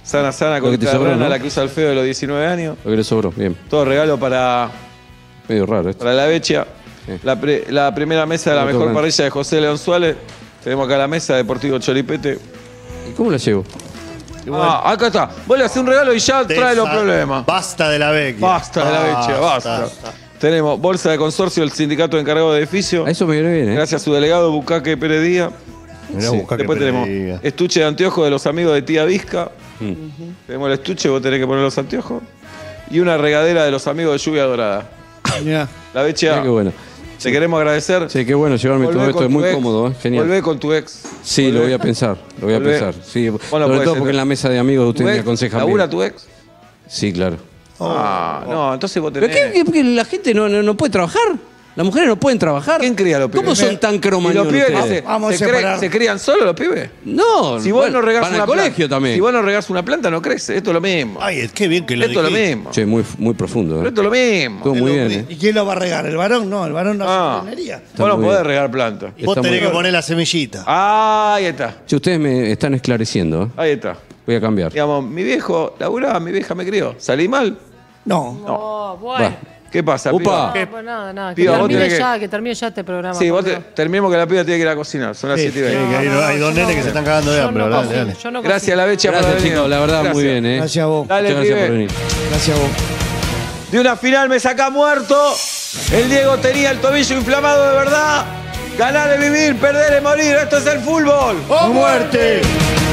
Sana, sana, Lo que te con sobró, ¿no? la Cruz Alfeo de los diecinueve años. Lo que le sobró, bien. Todo regalo para, Medio raro esto. para la Vecchia. Sí. La, pre- la primera mesa de la No, mejor tocante. parrilla de José León Suárez. Tenemos acá la mesa Deportivo Choripete. ¿Y cómo la llevo? Ah, acá está. Vos le haces un regalo y ya De trae los esa- problemas. Basta de la vecchia. Basta de la Vecchia, basta. Tenemos bolsa de consorcio del sindicato de encargado de edificio. A eso me viene bien, ¿eh? Gracias a su delegado Bucaque Pérez Díaz. Mirá, Sí. Bucaque Después Pérez tenemos Díaz. estuche de anteojos de los amigos de Tía Vizca. Mm. Tenemos el estuche, vos tenés que poner los anteojos. Y una regadera de los amigos de Lluvia Dorada. Mirá. La Vecchia, Mirá qué bueno. te queremos agradecer. Sí, qué bueno llevarme Volvé todo esto. con Es muy tu ex. cómodo, ¿eh? Genial. Volvé con tu ex. Sí, Volvé. lo voy a pensar. Lo voy a Volvé. pensar. Sí, Vos no sobre podés todo ser- porque en la mesa de amigos ¿Tu ustedes me ex? aconsejan ¿Labura bien. tu ex? Sí, claro. Ah, no, entonces vos ¿Pero tenés... qué, qué- porque la gente no, no, no puede trabajar? ¿Las mujeres no pueden trabajar? ¿Quién cría a los pibes? ¿Cómo son tan ¿Y cromañones los pibes que ustedes? se, Vamos se, a cre- separar. se crían solos los pibes? No, Si vos bueno, no regás van una al planta, colegio también. Si vos no regás una planta, no crece. Esto es lo mismo. Ay, qué bien que lo Esto es lo dijiste. mismo. Che, muy, muy profundo. Pero ¿eh? esto es lo mismo. Estuvo muy bien, ¿eh? ¿Y quién lo va a regar? ¿El varón? No, el varón no Ah. hace jardinería. Vos no muy podés bien. regar planta. Vos Está muy tenés que bien. poner la semillita. Ah, ahí está. Che, ustedes me están esclareciendo. ¿eh? Ahí está. Voy a cambiar. Digamos, mi viejo laburaba, mi vieja me crió. ¿Salí mal? No. Oh, bueno. Va. ¿Qué pasa, Upa. piba? No, pues nada, nada. Que Piba, vos termine tenés que- ya, que termine ya este programa. Sí, vos te, por Dios. terminemos que la piba tiene que ir a cocinar. Son las Sí, siete y sí, veinte. que hay, no, hay dos yo nenes no- que se están cagando de Yo hambre, no dale, cocino, dale. yo no Gracias, la Vecchia, por Gracias, haber venido. chicos. La verdad, Gracias. muy bien, ¿eh? Gracias a vos. Dale, Muchas gracias pibe. por venir. Gracias a vos. De una final me saca muerto. El Diego tenía el tobillo inflamado de verdad. Ganar es vivir, perder es morir. Esto es el fútbol. ¡O muerte!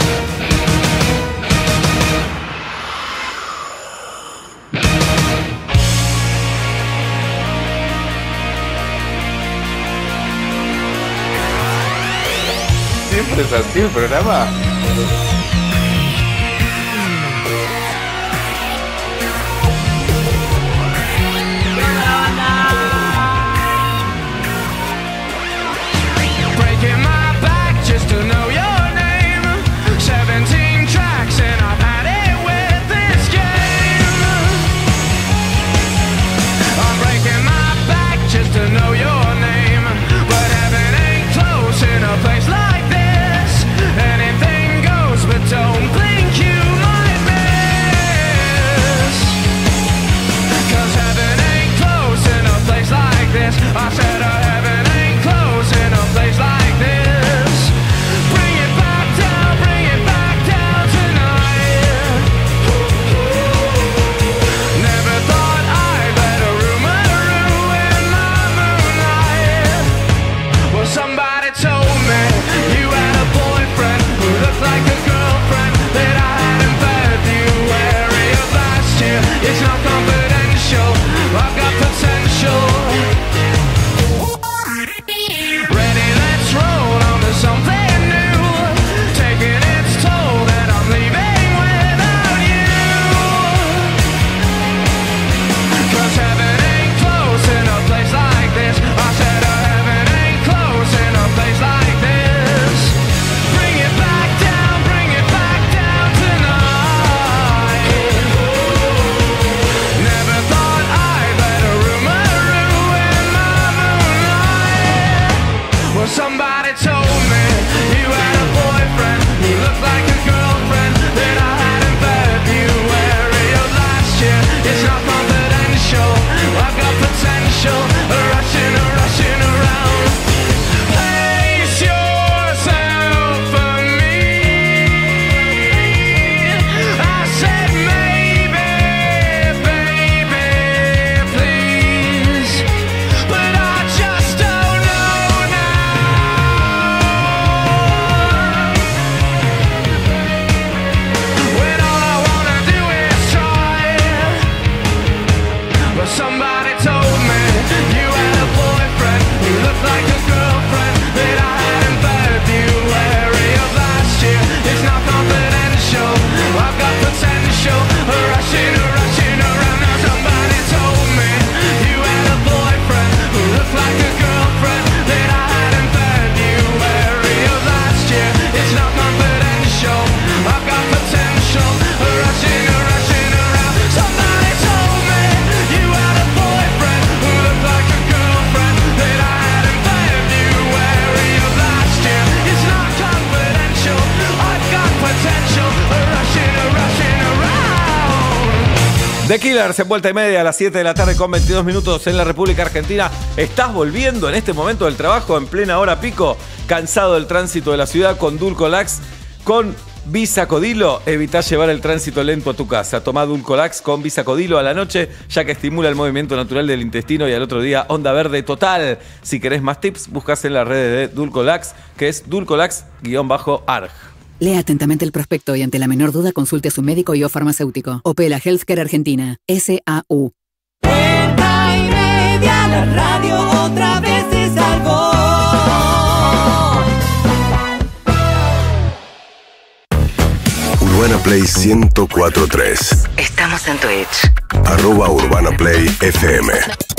Siempre es así el programa. Breaking my back just to know your name. Seventeen tracks and I've had it with this game. I'm breaking my back just to know your name. But heaven ain't close in a place like this. Anything goes, but don't think you might miss. Cause heaven ain't close in a place like this. I said uh, heaven ain't close in a place like this. Bring it back down, bring it back down tonight. Never thought I'd let a rumor ruin my moonlight. Well, somebody told me The Killers en vuelta y media a las siete de la tarde con veintidós minutos en la República Argentina. ¿Estás volviendo en este momento del trabajo en plena hora pico? ¿Cansado del tránsito de la ciudad? Con Dulcolax, con Bisacodilo, evitá llevar el tránsito lento a tu casa. Tomá Dulcolax con Bisacodilo a la noche, ya que estimula el movimiento natural del intestino, y al otro día onda verde total. Si querés más tips, buscás en las redes de Dulcolax, que es Dulcolax-arg. Lea atentamente el prospecto y ante la menor duda consulte a su médico y o farmacéutico. Opela Healthcare Argentina. S A U. Vuelta y media, la radio otra vez se salvó. Urbana Play ciento cuatro punto tres. Estamos en Twitch. Arroba Urbana Play F M.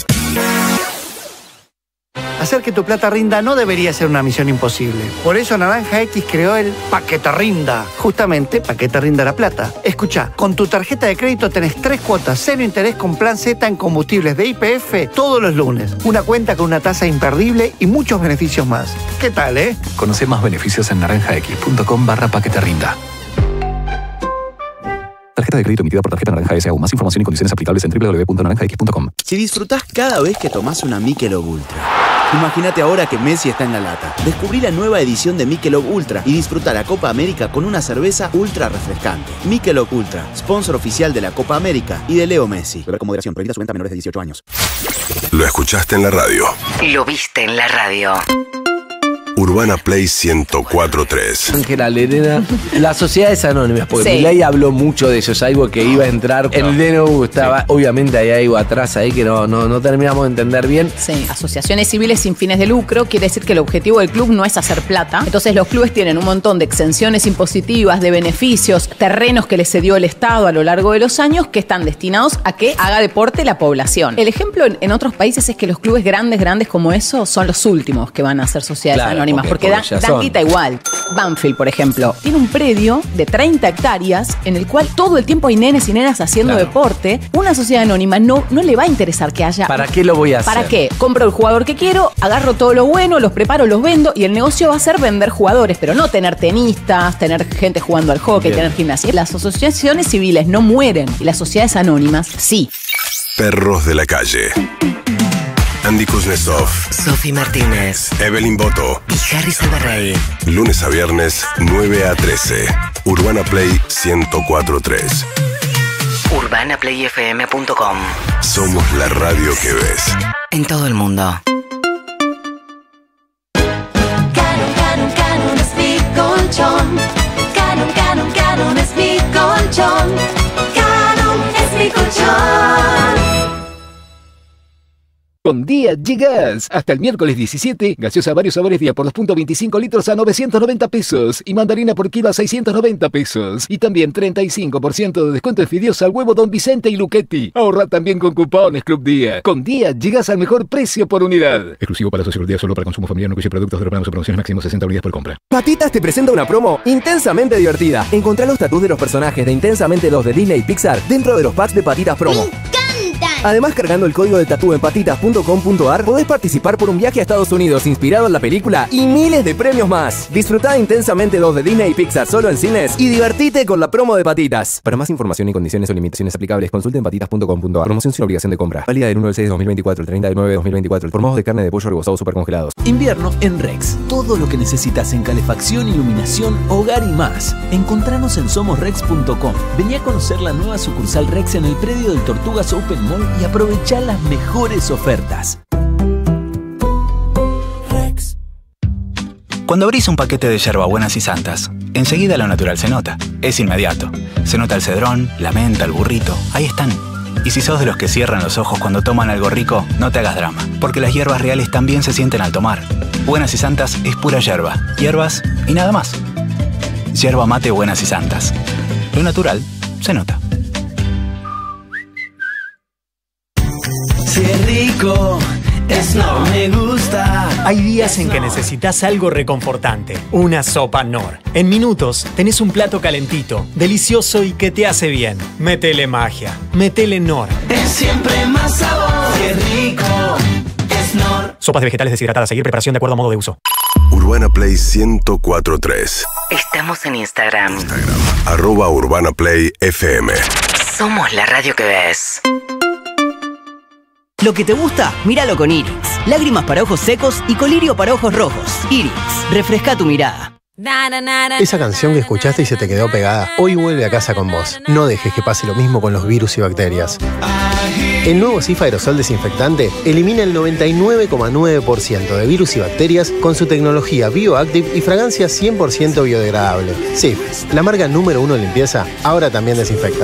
Hacer que tu plata rinda no debería ser una misión imposible. Por eso Naranja X creó el Paquete Rinda. Justamente, Paquete Rinda la plata. Escuchá, con tu tarjeta de crédito tenés tres cuotas, cero interés con plan Z en combustibles de Y P F todos los lunes. Una cuenta con una tasa imperdible y muchos beneficios más. ¿Qué tal, eh? Conoce más beneficios en naranjax.com barra paquete rinda. Tarjeta de crédito emitida por Tarjeta Naranja S A U. Más información y condiciones aplicables en doble u doble u doble u punto naranjax punto com. Si disfrutás cada vez que tomás una Michelob Ultra, imagínate ahora que Messi está en la lata. Descubrí la nueva edición de Michelob Ultra y disfruta la Copa América con una cerveza ultra refrescante. Michelob Ultra, sponsor oficial de la Copa América y de Leo Messi. Beber con moderación, prohibida su venta a menores de dieciocho años. Lo escuchaste en la radio. Lo viste en la radio. Urbana Play ciento cuatro punto tres. Ángela Lerena, las sociedades anónimas, porque Sí. Milei habló mucho de eso, es algo que iba a entrar en el D N U, estaba, obviamente hay algo atrás ahí que no, no, no terminamos de entender bien. Sí, asociaciones civiles sin fines de lucro quiere decir que el objetivo del club no es hacer plata. Entonces los clubes tienen un montón de exenciones impositivas, de beneficios, terrenos que les cedió el Estado a lo largo de los años que están destinados a que haga deporte la población. El ejemplo en, en otros países es que los clubes grandes, grandes como eso, son los últimos que van a ser sociedades Claro, anónimas, porque- porque, porque dan, ya dan son. guita igual. Banfield, por ejemplo, tiene un predio de treinta hectáreas en el cual todo el tiempo hay nenes y nenas haciendo Claro. deporte. Una sociedad anónima no, no le va a interesar que haya... ¿Para qué lo voy a hacer? ¿Para qué? Compro el jugador que quiero, agarro todo lo bueno, los preparo, los vendo y el negocio va a ser vender jugadores, pero no tener tenistas, tener gente jugando al hockey, Bien. tener gimnasia. Las asociaciones civiles no mueren y las sociedades anónimas sí. Perros de la calle. Andy Kuznetsov, Sofi Martínez Evelyn Boto. y Harry Salvarrey. Lunes a viernes, nueve a trece. Urbana Play ciento cuatro punto tres. urbana play f m punto com. Somos la radio que ves. En todo el mundo. Canon, Canon, Canon es mi colchón. Canon, Canon, Canon es mi colchón. Canon es mi colchón. Con Día llegas. Hasta el miércoles diecisiete, gaseosa varios sabores Día por dos punto veinticinco litros a novecientos noventa pesos y mandarina por kilo a seiscientos noventa pesos. Y también treinta y cinco por ciento de descuento en fideos al huevo Don Vicente y Luchetti. Ahorra también con cupones Club Día. Con Día llegas al mejor precio por unidad. Exclusivo para socios Día, solo para consumo familiar, no incluye productos de o promociones máximo sesenta unidades por compra. Patitas te presenta una promo intensamente divertida. Encontrá los tatús de los personajes de Intensamente dos de Disney y Pixar dentro de los packs de Patitas Promo. Además, cargando el código de tatú en patitas punto com punto a r podés participar por un viaje a Estados Unidos inspirado en la película y miles de premios más. Disfrutá Intensamente dos de Disney y Pixar solo en cines y divertite con la promo de Patitas. Para más información y condiciones o limitaciones aplicables, consulte en patitas punto com punto a r. Promoción sin obligación de compra. Válida del uno del seis de dos mil veinticuatro al treinta del nueve de dos mil veinticuatro. Formados de carne de pollo rebozado super congelados. Invierno en Rex. Todo lo que necesitas en calefacción, iluminación, hogar y más. Encontranos en somos rex punto com. Vení a conocer la nueva sucursal Rex en el predio del Tortugas Open Mall y aprovechá las mejores ofertas. Cuando abrís un paquete de yerbabuenas y santas, enseguida lo natural se nota. Es inmediato. Se nota el cedrón, la menta, el burrito. Ahí están. Y si sos de los que cierran los ojos cuando toman algo rico, no te hagas drama, porque las hierbas reales también se sienten al tomar. Buenas y Santas es pura yerba, hierbas y nada más. Yerba mate Buenas y Santas. Lo natural se nota. Si es rico, es no me gusta. Hay días en que necesitas algo reconfortante. Una sopa Knorr. En minutos tenés un plato calentito, delicioso y que te hace bien. Métele magia. Métele Knorr. Es siempre más sabor. Si es rico, es Knorr. Sopas de vegetales deshidratadas. Seguir preparación de acuerdo a modo de uso. Urbana Play ciento cuatro punto tres. Estamos en Instagram. Arroba Urbana Play F M. Somos la radio que ves. Lo que te gusta, míralo con Iris. Lágrimas para ojos secos y colirio para ojos rojos. Iris, refresca tu mirada. Esa canción que escuchaste y se te quedó pegada, hoy vuelve a casa con vos. No dejes que pase lo mismo con los virus y bacterias. El nuevo Sif Aerosol Desinfectante elimina el noventa y nueve coma nueve por ciento de virus y bacterias con su tecnología Bioactive y fragancia cien por ciento biodegradable. Sif, la marca número uno en limpieza, ahora también desinfecta.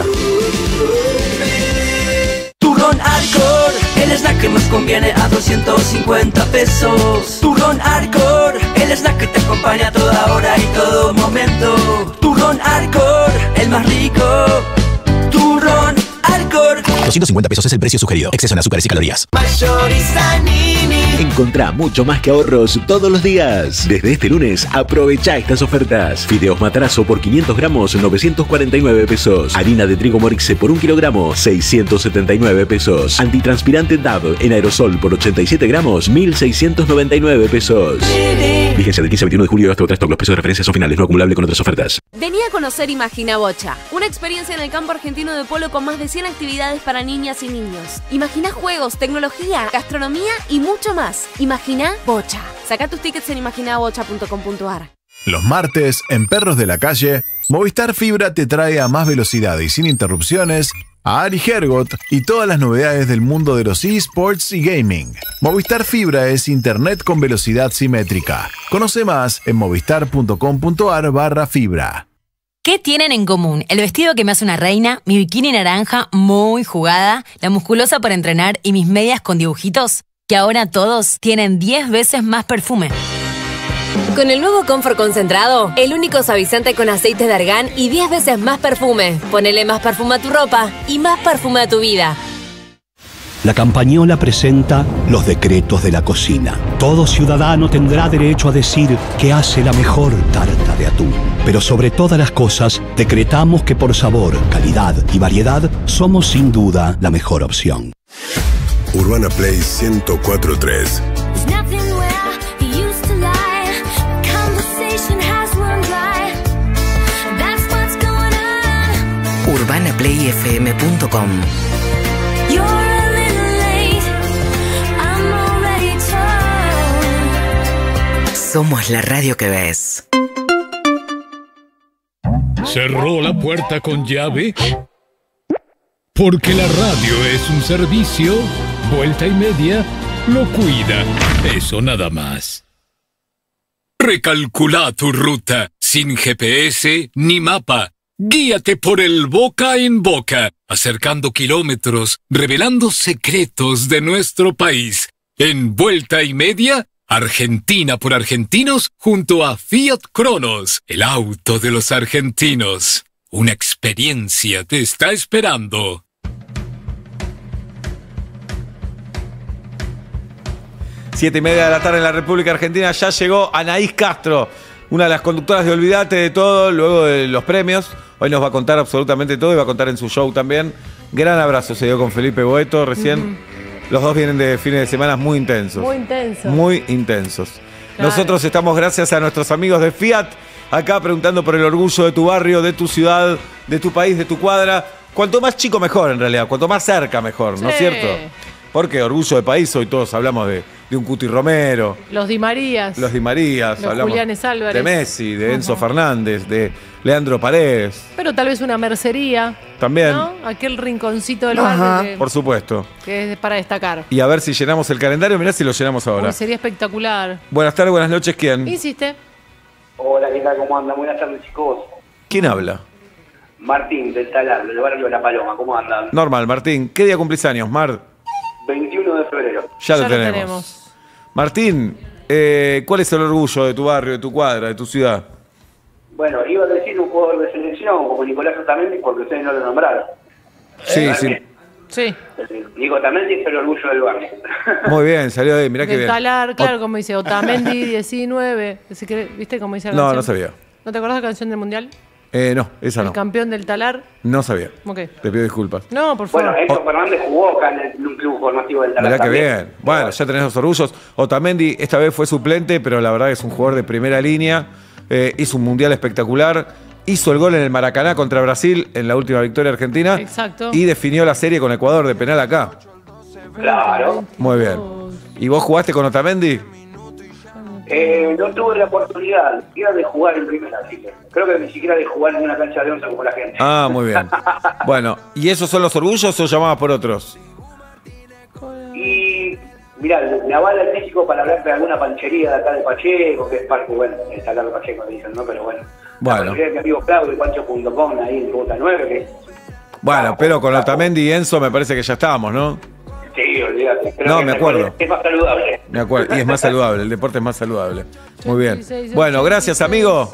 Turrón Arcor, el snack que nos conviene a doscientos cincuenta pesos. Turrón Arcor, el snack que te acompaña a toda hora y todo momento. Turrón Arcor, el más rico. Turrón Arcor. doscientos cincuenta pesos es el precio sugerido. Exceso en azúcares y calorías. Mayorizanini. Encontrá mucho más que ahorros todos los días. Desde este lunes, aprovecha estas ofertas. Fideos Matarazo por quinientos gramos, novecientos cuarenta y nueve pesos. Harina de trigo Morixe por un kilogramo, seiscientos setenta y nueve pesos. Antitranspirante D A B en aerosol por ochenta y siete gramos, mil seiscientos noventa y nueve pesos. Vigencia del quince al veintiuno de julio hasta otra stock. Los precios de referencia son finales, no acumulable con otras ofertas. Vení a conocer Imagina Bocha, una experiencia en el campo argentino de polo con más de cien actividades para niñas y niños. Imagina juegos, tecnología, gastronomía y mucho más. Imagina Bocha. Saca tus tickets en imagina bocha punto com punto a r. Los martes, en Perros de la Calle, Movistar Fibra te trae a más velocidad y sin interrupciones a Ari Hergot y todas las novedades del mundo de los eSports y gaming. Movistar Fibra es internet con velocidad simétrica. Conoce más en movistar punto com punto a r barra fibra. ¿Qué tienen en común? El vestido que me hace una reina, mi bikini naranja muy jugada, la musculosa para entrenar y mis medias con dibujitos. Que ahora todos tienen diez veces más perfume. Con el nuevo Comfort Concentrado, el único suavizante con aceite de argán y diez veces más perfume. Ponele más perfume a tu ropa y más perfume a tu vida. La Campañola presenta los decretos de la cocina. Todo ciudadano tendrá derecho a decir que hace la mejor tarta de atún. Pero sobre todas las cosas, decretamos que por sabor, calidad y variedad, somos sin duda la mejor opción. Urbana Play ciento cuatro punto tres. urbana play f m punto com. Somos la radio que ves. ¿Cerró la puerta con llave? Porque la radio es un servicio, Vuelta y Media lo cuida. Eso nada más. Recalcula tu ruta, sin G P S ni mapa. Guíate por el boca en boca, acercando kilómetros, revelando secretos de nuestro país. En Vuelta y Media, Argentina por argentinos, junto a Fiat Cronos, el auto de los argentinos. Una experiencia te está esperando. Siete y media de la tarde en la República Argentina. Ya llegó Anaís Castro, una de las conductoras de Olvídate de Todo, luego de los premios. Hoy nos va a contar absolutamente todo y va a contar en su show también. Gran abrazo se dio con Felipe Boeto recién. Uh-huh. Los dos vienen de fines de semana muy intensos. Muy intensos. Muy intensos. Claro. Nosotros estamos gracias a nuestros amigos de Fiat, acá preguntando por el orgullo de tu barrio, de tu ciudad, de tu país, de tu cuadra. Cuanto más chico mejor en realidad, cuanto más cerca mejor, ¿no es cierto? Porque orgullo de país, hoy todos hablamos de, de un Cuti Romero. Los Di Marías. Los Di Marías. Los hablamos Julianes Álvarez. de Messi, de Enzo uh-huh. Fernández, de Leandro Paredes. Pero tal vez una mercería. También. ¿No? Aquel rinconcito del barrio que, por supuesto. que es para destacar. Y a ver si llenamos el calendario. Mirá si lo llenamos ahora. Uy, sería espectacular. Buenas tardes, buenas noches. ¿Quién? Insiste. Hola, ¿qué tal? ¿Cómo andan? Buenas tardes, chicos. ¿Quién habla? Martín, del Talar, del barrio de La Paloma. ¿Cómo andan? Normal, Martín. ¿Qué día cumplís años, Mar? veintiuno de febrero. Ya, Ya lo, lo tenemos. tenemos. Martín, eh, ¿cuál es el orgullo de tu barrio, de tu cuadra, de tu ciudad? Bueno, iba a decir un jugador de selección como Nicolás Otamendi porque ustedes no lo nombraron. Sí, ¿Eh? sí. Sí. Nico Otamendi es el orgullo del barrio. Muy bien, salió de ahí, mirá qué Del bien. Talar, claro, como dice Otamendi diecinueve. ¿Viste cómo dice la No, canción? no sabía. ¿No te acordás de la canción del Mundial? Eh, no, esa El no. campeón del Talar. No sabía. Ok. Te pido disculpas. No, por favor. Bueno, Héctor Fernández jugó acá en un club formativo del Talar. Mirá que también. bien. Bueno, ya tenés los orgullos. Otamendi esta vez fue suplente, pero la verdad es un jugador de primera línea. Eh, hizo un mundial espectacular. hizo el gol en el Maracaná contra Brasil en la última victoria argentina. Exacto. Y definió la serie con Ecuador de penal acá. Claro. Muy bien. ¿Y vos jugaste con Otamendi? Eh, no tuve la oportunidad, era de jugar en primera, así que creo que ni siquiera de jugar en una cancha de once como la gente. Ah, muy bien. Bueno, ¿y esos son los orgullos o llamabas por otros? Y mirá, me avala el físico para hablar de alguna panchería de acá de Pacheco, que es parte, bueno, está acá de Pacheco, dicen, ¿no? Pero bueno. Bueno. La panchería de mi amigo Claudio, pancho punto com, ahí en Ruta nueve, que Bueno, pero con Otamendi y Enzo me parece que ya estábamos, ¿no? sí, olvídate. Creo No, que me acuerdo. Es más saludable. Me acuerdo. Y es más saludable, el deporte es más saludable. Muy bien. Bueno, gracias, amigo.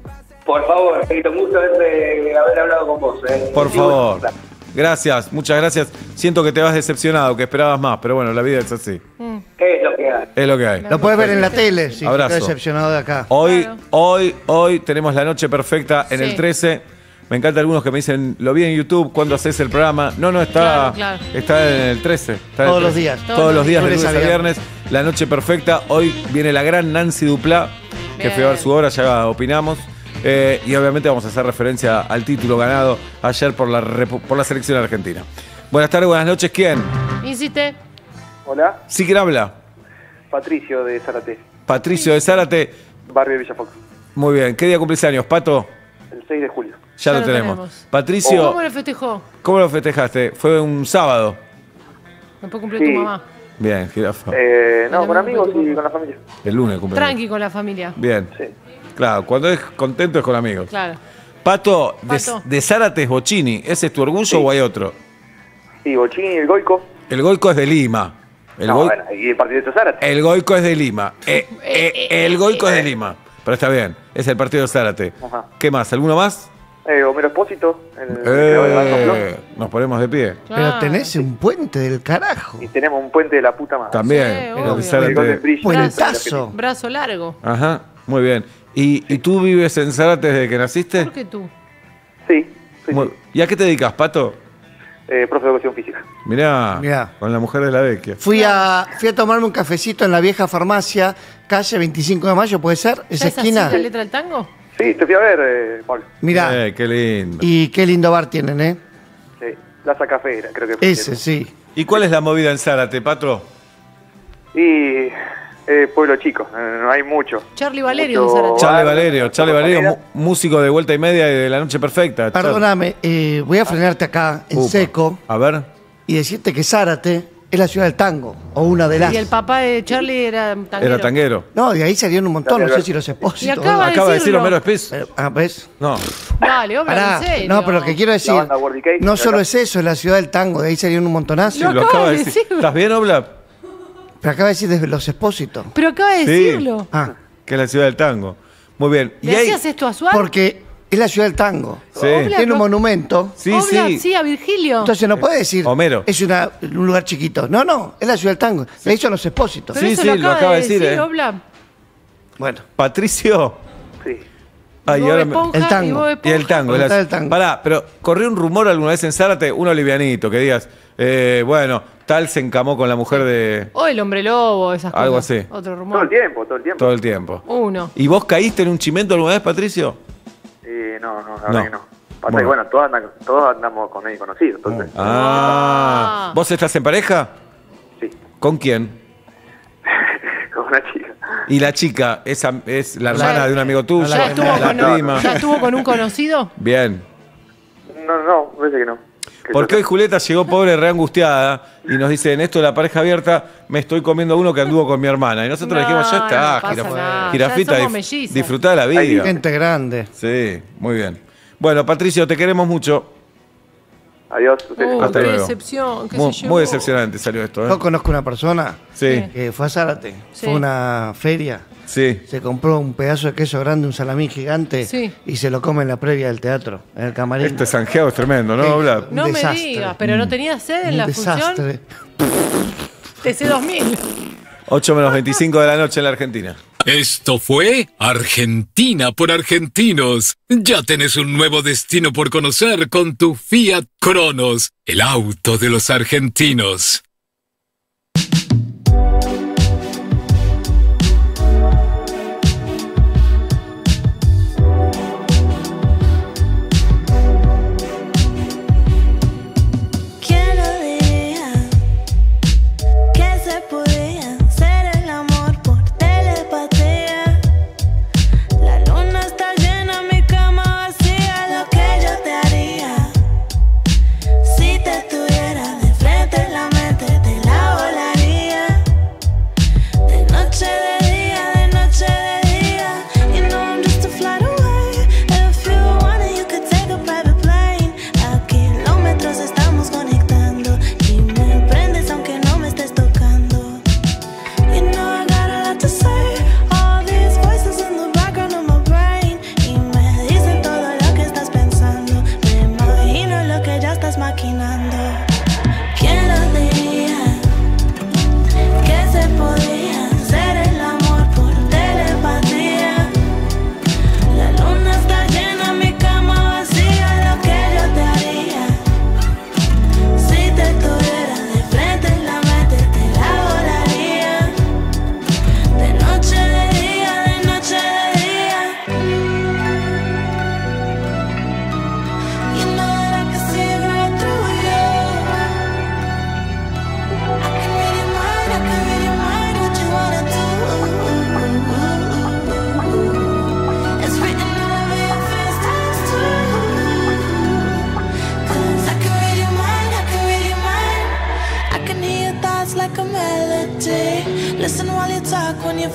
Por favor, Pedrito, un gusto haber, haber hablado con vos. ¿eh? Por Sí, favor. bueno, Gracias, muchas gracias. Siento que te vas decepcionado, que esperabas más, pero bueno, la vida es así. es lo que hay. Es lo que hay. Lo puedes ver en la tele, si Abrazo. estás decepcionado de acá. Hoy, hoy, hoy tenemos la noche perfecta en Sí. el trece. Me encanta algunos que me dicen, lo vi en YouTube, ¿cuándo haces el programa? No, no, está, Claro, claro. está en el trece. Está en el Todos los trece. días. Todos los días, de Lunes lunes a a viernes. La noche perfecta. Hoy viene la gran Nancy Duplá, que Bien. fue a ver su obra, ya opinamos. Eh, y obviamente vamos a hacer referencia al título ganado ayer por la, repu- por la selección argentina. Buenas tardes, buenas noches. ¿Quién? Insiste. Hola, ¿Sí quién habla? Patricio de Zárate, Patricio de Zárate. barrio de Villafox, Muy bien. ¿Qué día cumplís años, Pato? el seis de julio. Ya, lo, tenemos. Patricio, ¿Cómo lo festejó? ¿cómo lo festejaste? Fue un sábado. Después cumplió Sí. tu mamá. Bien, jirafa. Eh, no, Hola, con mamá, amigos ¿cómo y con la familia. El lunes cumple. Tranqui con la familia. Bien. Claro, cuando es contento es con amigos. Claro. Pato, de, Pato. de Zárate es Bocini. ¿Ese es tu orgullo o hay otro? Sí, Bochini, el Goico. El Goico es de Lima. El, no, Goi- bueno, y el partido de Zárate. el Goico es de Lima. Eh, eh, el Goico es de Lima. Pero está bien, es el partido de Zárate. Ajá. ¿Qué más? ¿Alguno más? Eh, Homero Espósito, el creador del Banco Flor. Eh, nos ponemos de pie. Pero tenés un puente del carajo. Y tenemos un puente de la puta madre. También. Sí, el obvio. de Zárate. El Golden Bridge. Puentazo. Brazo largo. Ajá, muy bien. ¿Y, y tú vives en Zárate desde que naciste? ¿Por qué tú? Sí, sí, Muy- ¿Y a qué te dedicas, Pato? eh, profe de educación física. Mirá, Mirá. con la mujer de la Vecchia. Fui a, fui a tomarme un cafecito en la vieja farmacia, calle veinticinco de mayo, ¿puede ser? Esa ¿Es así esquina. la letra del tango? Sí, te fui a ver, eh, Pablo. Mirá, Eh, qué lindo. y qué lindo bar tienen, ¿eh? Sí, Plaza Café, creo que fue. Ese, sí. ¿Y cuál es la movida en Zárate, Patro? Y eh, pueblo chico, eh, no hay mucho. Charlie Valerio Mucho de Zárate. Charlie bar, Valerio, Charlie Valerio, costanera. mu- músico de Vuelta y Media y de La Noche Perfecta. Char- Perdóname, eh, voy a frenarte acá en Upa. seco A ver. y decirte que Zárate es la ciudad del tango, o una de las. Y el papá de Charlie era tanguero. Era tanguero. No, de ahí salieron un montón, no sé si los Y expósitos. acaba de Acaba de decir decirlo. Homero Espís. Pero, ah, ¿ves? No. Dale, obvio, Pará, en serio. no, pero lo que quiero decir, La banda Wordy Cake, no ¿no? solo es eso, es la ciudad del tango, de ahí salieron un montonazo. Sí, lo acaba de decir. ¿Estás bien, Obla? Pero acaba de decir desde los expósitos. Pero acaba de Sí. decirlo. Ah, Que es la ciudad del tango. Muy bien. ¿Le Y ahí. hacías esto a Suárez? porque es la ciudad del tango. Sí. Obla, Tiene un no- monumento. Sí, Obla, sí. sí, a Virgilio. Entonces no puede decir, Homero. es una- un lugar chiquito. No, no, es la ciudad del tango. Le hizo a los expósitos. Pero Sí, eso sí, lo acaba, de decir, eh. Obla. Bueno, Patricio. Sí. Ay, Bob ahora me- Esponja El tango. y Bob Y Esponja. el tango. Está la- el tango. Pará, pero corrió un rumor alguna vez en Zárate, uno livianito, que digas, eh, bueno, tal se encamó con la mujer de. O el hombre lobo, esas cosas. Algo así. Otro rumor. Todo el tiempo, todo el tiempo. Todo el tiempo. Uno. ¿Y vos caíste en un chimento alguna vez, Patricio? Eh, no, no, la No. verdad que no. Pasa Bueno. que, bueno, todos, andan- todos andamos con alguien conocido, entonces. Ah. ¿Vos estás en pareja? Sí. ¿Con quién? Con una chica. Y la chica, esa es la hermana de un amigo tuyo, ¿Ya estuvo, la con, prima. ¿Ya estuvo con un conocido? Bien. No, no, parece que no. Que Porque yo- hoy Julieta llegó pobre, re angustiada, y nos dice, en esto de la pareja abierta, me estoy comiendo uno que anduvo con mi hermana. Y nosotros le No, dijimos, ya está, no pasa jiraf- nada, jirafita, ya somos dif- mellizas. disfrutá de la vida. gente grande. Sí, muy bien. Bueno, Patricio, te queremos mucho. Adiós. ustedes. Uh, Hasta qué luego. decepción, qué Muy, se muy llevó. decepcionante salió esto, Yo ¿eh? conozco una persona Sí, que fue a Zárate. Sí. Fue a una feria. sí. Se compró un pedazo de queso grande, un salamín gigante. Sí. Y se lo come en la previa del teatro, en el camarín. Este sanjeado es tremendo, ¿no? Sí. Habla. No Un me desastre. digas, pero no tenía sed en un la desastre. función. T C dos mil. ocho menos veinticinco de la noche en la Argentina. Esto fue Argentina por Argentinos. Ya tenés un nuevo destino por conocer con tu Fiat Cronos, el auto de los argentinos.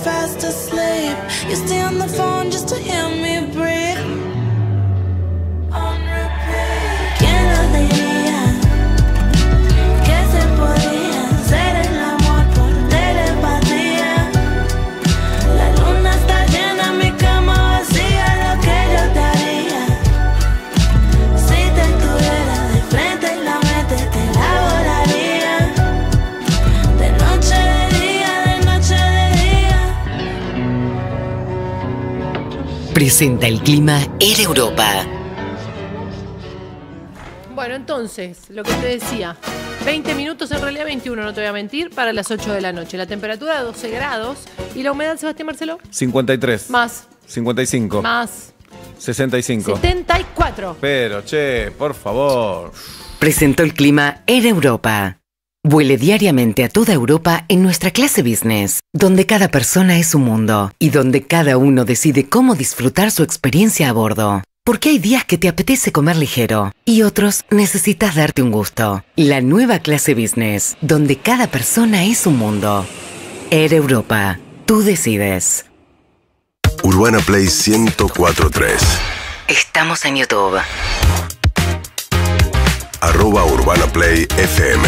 fast asleep. You stay on the phone just to hear me breathe. On repeat. ¿Quién lo diría? Que se podía hacer el amor por telepatía. La luna está llena, mi cama vacía. Lo que yo te haría si te estuviera de frente y la mente te la volaría. De noche, de día, de noche, de día. Presenta el clima Air Europa. Bueno, entonces, lo que te decía, veinte minutos, en realidad veintiuno, no te voy a mentir, para las ocho de la noche. La temperatura doce grados y la humedad, Sebastián Marcelo, cincuenta y tres. más, cincuenta y cinco. más, sesenta y cinco. setenta y cuatro. Pero, che, por favor. Presentó el clima Air Europa. Vuele diariamente a toda Europa en nuestra clase business, donde cada persona es un mundo y donde cada uno decide cómo disfrutar su experiencia a bordo. Porque hay días que te apetece comer ligero y otros necesitas darte un gusto. La nueva clase business, donde cada persona es un mundo. Air Europa. Tú decides. Urbana Play ciento cuatro punto tres. Estamos en YouTube. Arroba Urbana Play F M.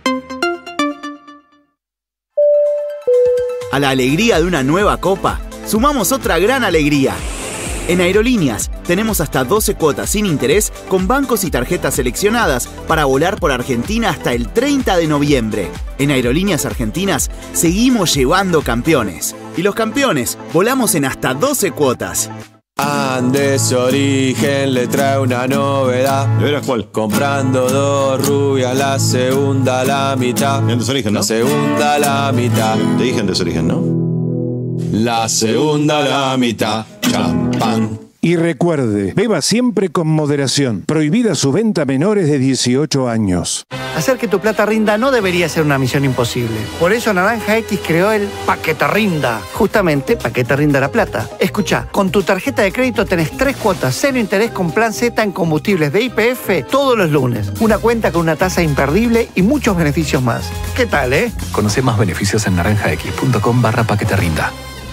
A la alegría de una nueva copa, sumamos otra gran alegría. En Aerolíneas tenemos hasta doce cuotas sin interés con bancos y tarjetas seleccionadas para volar por Argentina hasta el treinta de noviembre. En Aerolíneas Argentinas seguimos llevando campeones. Y los campeones volamos en hasta doce cuotas. Andes Origen le trae una novedad. ¿De veras cuál? Comprando dos rubias, la segunda la mitad. Andes Origen, ¿no? La segunda la mitad. Te dije Andes Origen, ¿no? La segunda la mitad. Champán. Y recuerde, beba siempre con moderación. Prohibida su venta a menores de dieciocho años. Hacer que tu plata rinda no debería ser una misión imposible. Por eso Naranja X creó el Pa' que te rinda. Justamente, pa' que te rinda la plata. Escuchá, con tu tarjeta de crédito tenés tres cuotas, cero interés con Plan Z en combustibles de Y P F todos los lunes. Una cuenta con una tasa imperdible y muchos beneficios más. ¿Qué tal, eh? Conoce más beneficios en naranjax.com barra pa' que te rinda.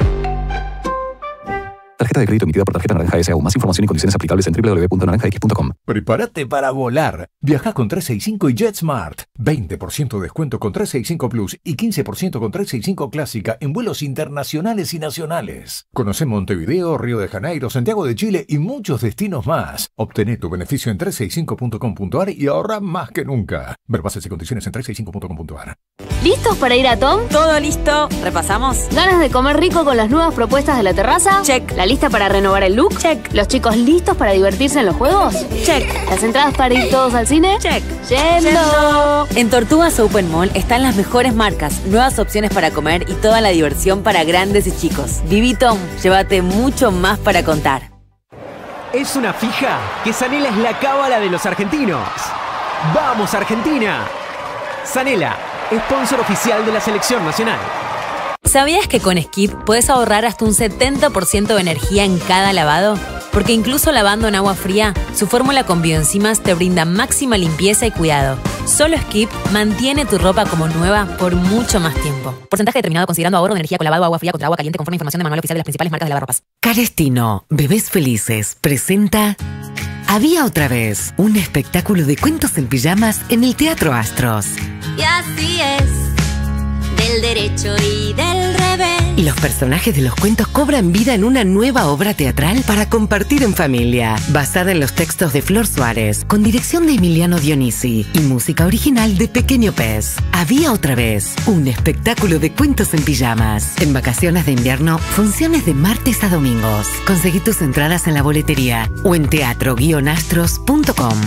Tarjeta de crédito emitida por Tarjeta Naranja S A U. Más información y condiciones aplicables en doble u doble u doble u punto naranja x punto com. Prepárate para volar. Viaja con trescientos sesenta y cinco y JetSmart. veinte por ciento de descuento con trescientos sesenta y cinco Plus y quince por ciento con trescientos sesenta y cinco Clásica en vuelos internacionales y nacionales. Conoce Montevideo, Río de Janeiro, Santiago de Chile y muchos destinos más. Obtené tu beneficio en trescientos sesenta y cinco punto com punto a r y ahorra más que nunca. Ver bases y condiciones en trescientos sesenta y cinco punto com punto a r. ¿Listos para ir a Tom? Todo listo. ¿Repasamos? ¿Ganas de comer rico con las nuevas propuestas de la terraza? Check. ¿La lista para renovar el look? Check. ¿Los chicos listos para divertirse en los juegos? Check. ¿Las entradas para ir todos al cine? Check. ¡Yendo! En Tortugas Open Mall están las mejores marcas, nuevas opciones para comer y toda la diversión para grandes y chicos. Viví Tom, llévate mucho más para contar. Es una fija que Sanela es la cábala de los argentinos. ¡Vamos, Argentina! Sanela, sponsor oficial de la selección nacional. ¿Sabías que con Skip puedes ahorrar hasta un setenta por ciento de energía en cada lavado? Porque incluso lavando en agua fría, su fórmula con bioenzimas te brinda máxima limpieza y cuidado. Solo Skip mantiene tu ropa como nueva por mucho más tiempo. Porcentaje determinado considerando ahorro de energía con lavado o agua fría contra agua caliente conforme a información de manual oficial de las principales marcas de lavarropas. Carestino, Bebés Felices, presenta Había otra vez, un espectáculo de cuentos en pijamas en el Teatro Astros. Y así es, del derecho y del revés. Y los personajes de los cuentos cobran vida en una nueva obra teatral para compartir en familia, basada en los textos de Flor Suárez, con dirección de Emiliano Dionisi y música original de Pequeño Pez. Había otra vez, un espectáculo de cuentos en pijamas. En vacaciones de invierno, funciones de martes a domingos. Conseguí tus entradas en la boletería o en teatro guion astros punto com.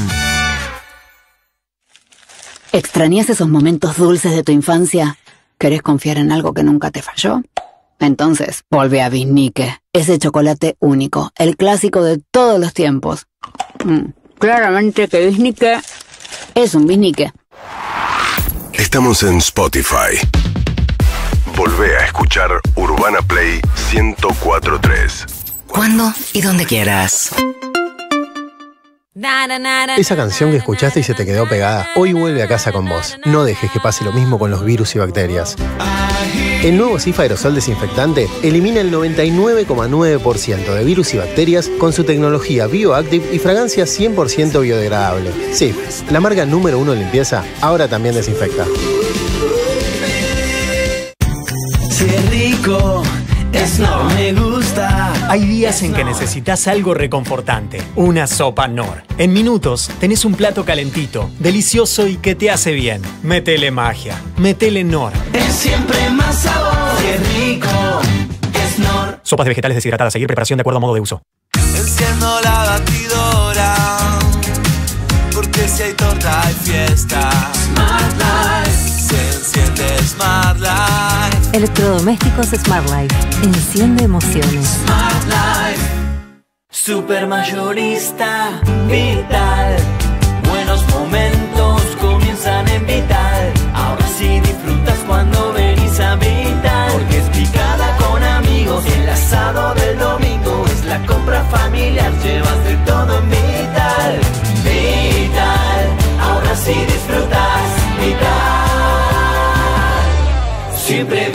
¿Extrañas esos momentos dulces de tu infancia? ¿Querés confiar en algo que nunca te falló? Entonces, volvé a Biznique. Ese chocolate único, el clásico de todos los tiempos. Mm, claramente que Biznique es un Biznique. Estamos en Spotify. Volvé a escuchar Urbana Play ciento cuatro punto tres. Cuando y donde quieras. Esa canción que escuchaste y se te quedó pegada, hoy vuelve a casa con vos. No dejes que pase lo mismo con los virus y bacterias. El nuevo Cif Aerosol Desinfectante elimina el noventa y nueve coma nueve por ciento de virus y bacterias con su tecnología BioActive y fragancia cien por ciento biodegradable. Cif, la marca número uno de limpieza, ahora también desinfecta. ¡Qué rico! Snor me gusta. Hay días en que necesitas algo reconfortante. Una sopa Nor. En minutos tenés un plato calentito, delicioso y que te hace bien. Métele magia. Métele Nor. Es siempre más sabor. ¡Qué rico! Snor. Sopas de vegetales deshidratadas. Seguir preparación de acuerdo a modo de uso. Enciendo la batidora, porque si hay torta hay fiesta. Smart Life. Se enciende Smart Life. Electrodomésticos Smart Life. Enciende emociones. Smart Life. Supermayorista Vital. Buenos momentos comienzan en Vital. Ahora sí disfrutas cuando venís a Vital. Porque es picada con amigos. El asado del domingo es la compra familiar. Llevas de todo en Vital. Vital. Ahora sí disfrutas Vital. Siempre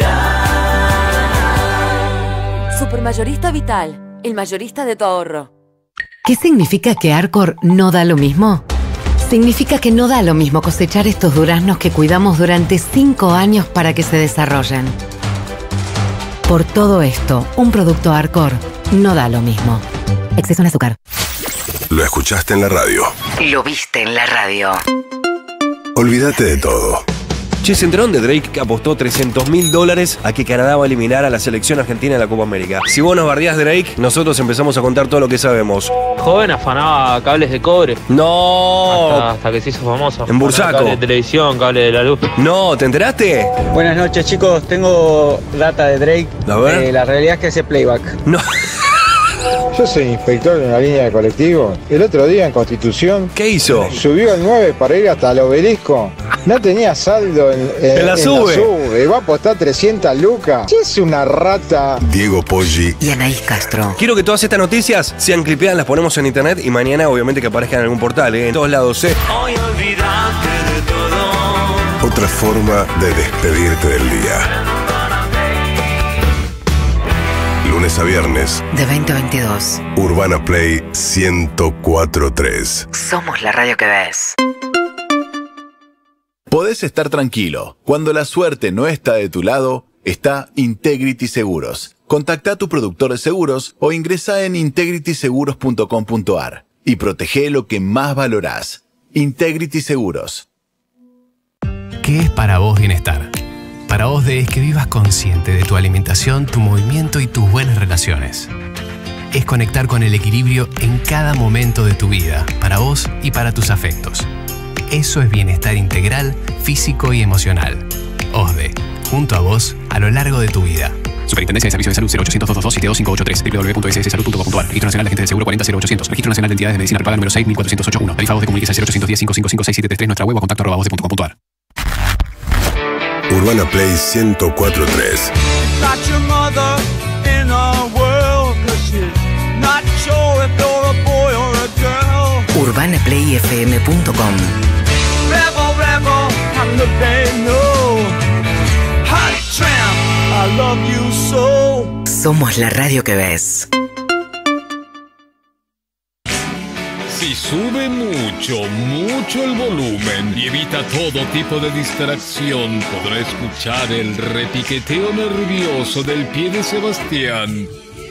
Vital. Supermayorista Vital, el mayorista de tu ahorro. ¿Qué significa que Arcor no da lo mismo? Significa que no da lo mismo cosechar estos duraznos que cuidamos durante cinco años para que se desarrollen. Por todo esto, un producto Arcor no da lo mismo. Exceso en azúcar. Lo escuchaste en la radio. Lo viste en la radio. Olvídate de todo. Che, ¿se enteraron de Drake que apostó trescientos mil dólares a que Canadá va a eliminar a la selección argentina de la Copa América? Si vos nos bardeás Drake, nosotros empezamos a contar todo lo que sabemos. Joven afanaba cables de cobre. ¡No! Hasta, hasta que se hizo famoso. En Bursaco. Cable de televisión, cable de la luz. No, ¿te enteraste? Buenas noches, chicos. Tengo data de Drake. A ver. Eh, la realidad es que hace playback. No. Yo soy inspector de una línea de colectivo. El otro día en Constitución... ¿Qué hizo? Subió el nueve para ir hasta el obelisco. No tenía saldo en, en, en la sube. En la sube. Va a apostar trescientas lucas. ¿Qué es una rata? Diego Poggi y Anaís Castro. Quiero que todas estas noticias sean clipeadas, las ponemos en internet y mañana obviamente que aparezcan en algún portal, ¿eh? En todos lados, ¿eh? Hoy olvidate de todo. Otra forma de despedirte del día. Lunes a viernes. De veinte a veintidós. Urbana Play ciento cuatro punto tres. Somos la radio que ves. Podés estar tranquilo. Cuando la suerte no está de tu lado, está Integrity Seguros. Contacta a tu productor de seguros o ingresa en integrity seguros punto com punto a r y protege lo que más valorás. Integrity Seguros. ¿Qué es para vos bienestar? Para vos es que vivas consciente de tu alimentación, tu movimiento y tus buenas relaciones. Es conectar con el equilibrio en cada momento de tu vida, para vos y para tus afectos. Eso es bienestar integral, físico y emocional. O S D E, junto a vos, a lo largo de tu vida. Superintendencia de Servicios de Salud cero ochocientos, doscientos veintidós, cinco ochenta y tres, doble u doble u doble u punto s s salud punto com punto a r. Registro Nacional de Agentes de Seguro cuarenta cero ochocientos. Registro Nacional de Entidades de Medicina Prepaga número seis mil cuatrocientos ochenta y uno. Tarifa voz de comunicación cero ochocientos diez, cinco cinco cinco, seis siete tres tres. Nuestra web o contacto arroba voz de punto com punto a r. Urbana Play ciento cuatro punto tres. urbana play f m punto com. Somos la radio que ves. Si sube mucho, mucho el volumen y evita todo tipo de distracción, podrá escuchar el repiqueteo nervioso del pie de Sebastián.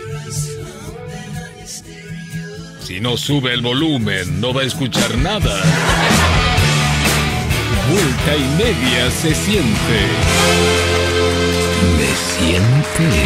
Si no sube el volumen, no va a escuchar nada. Vuelta y media se siente. Me siente.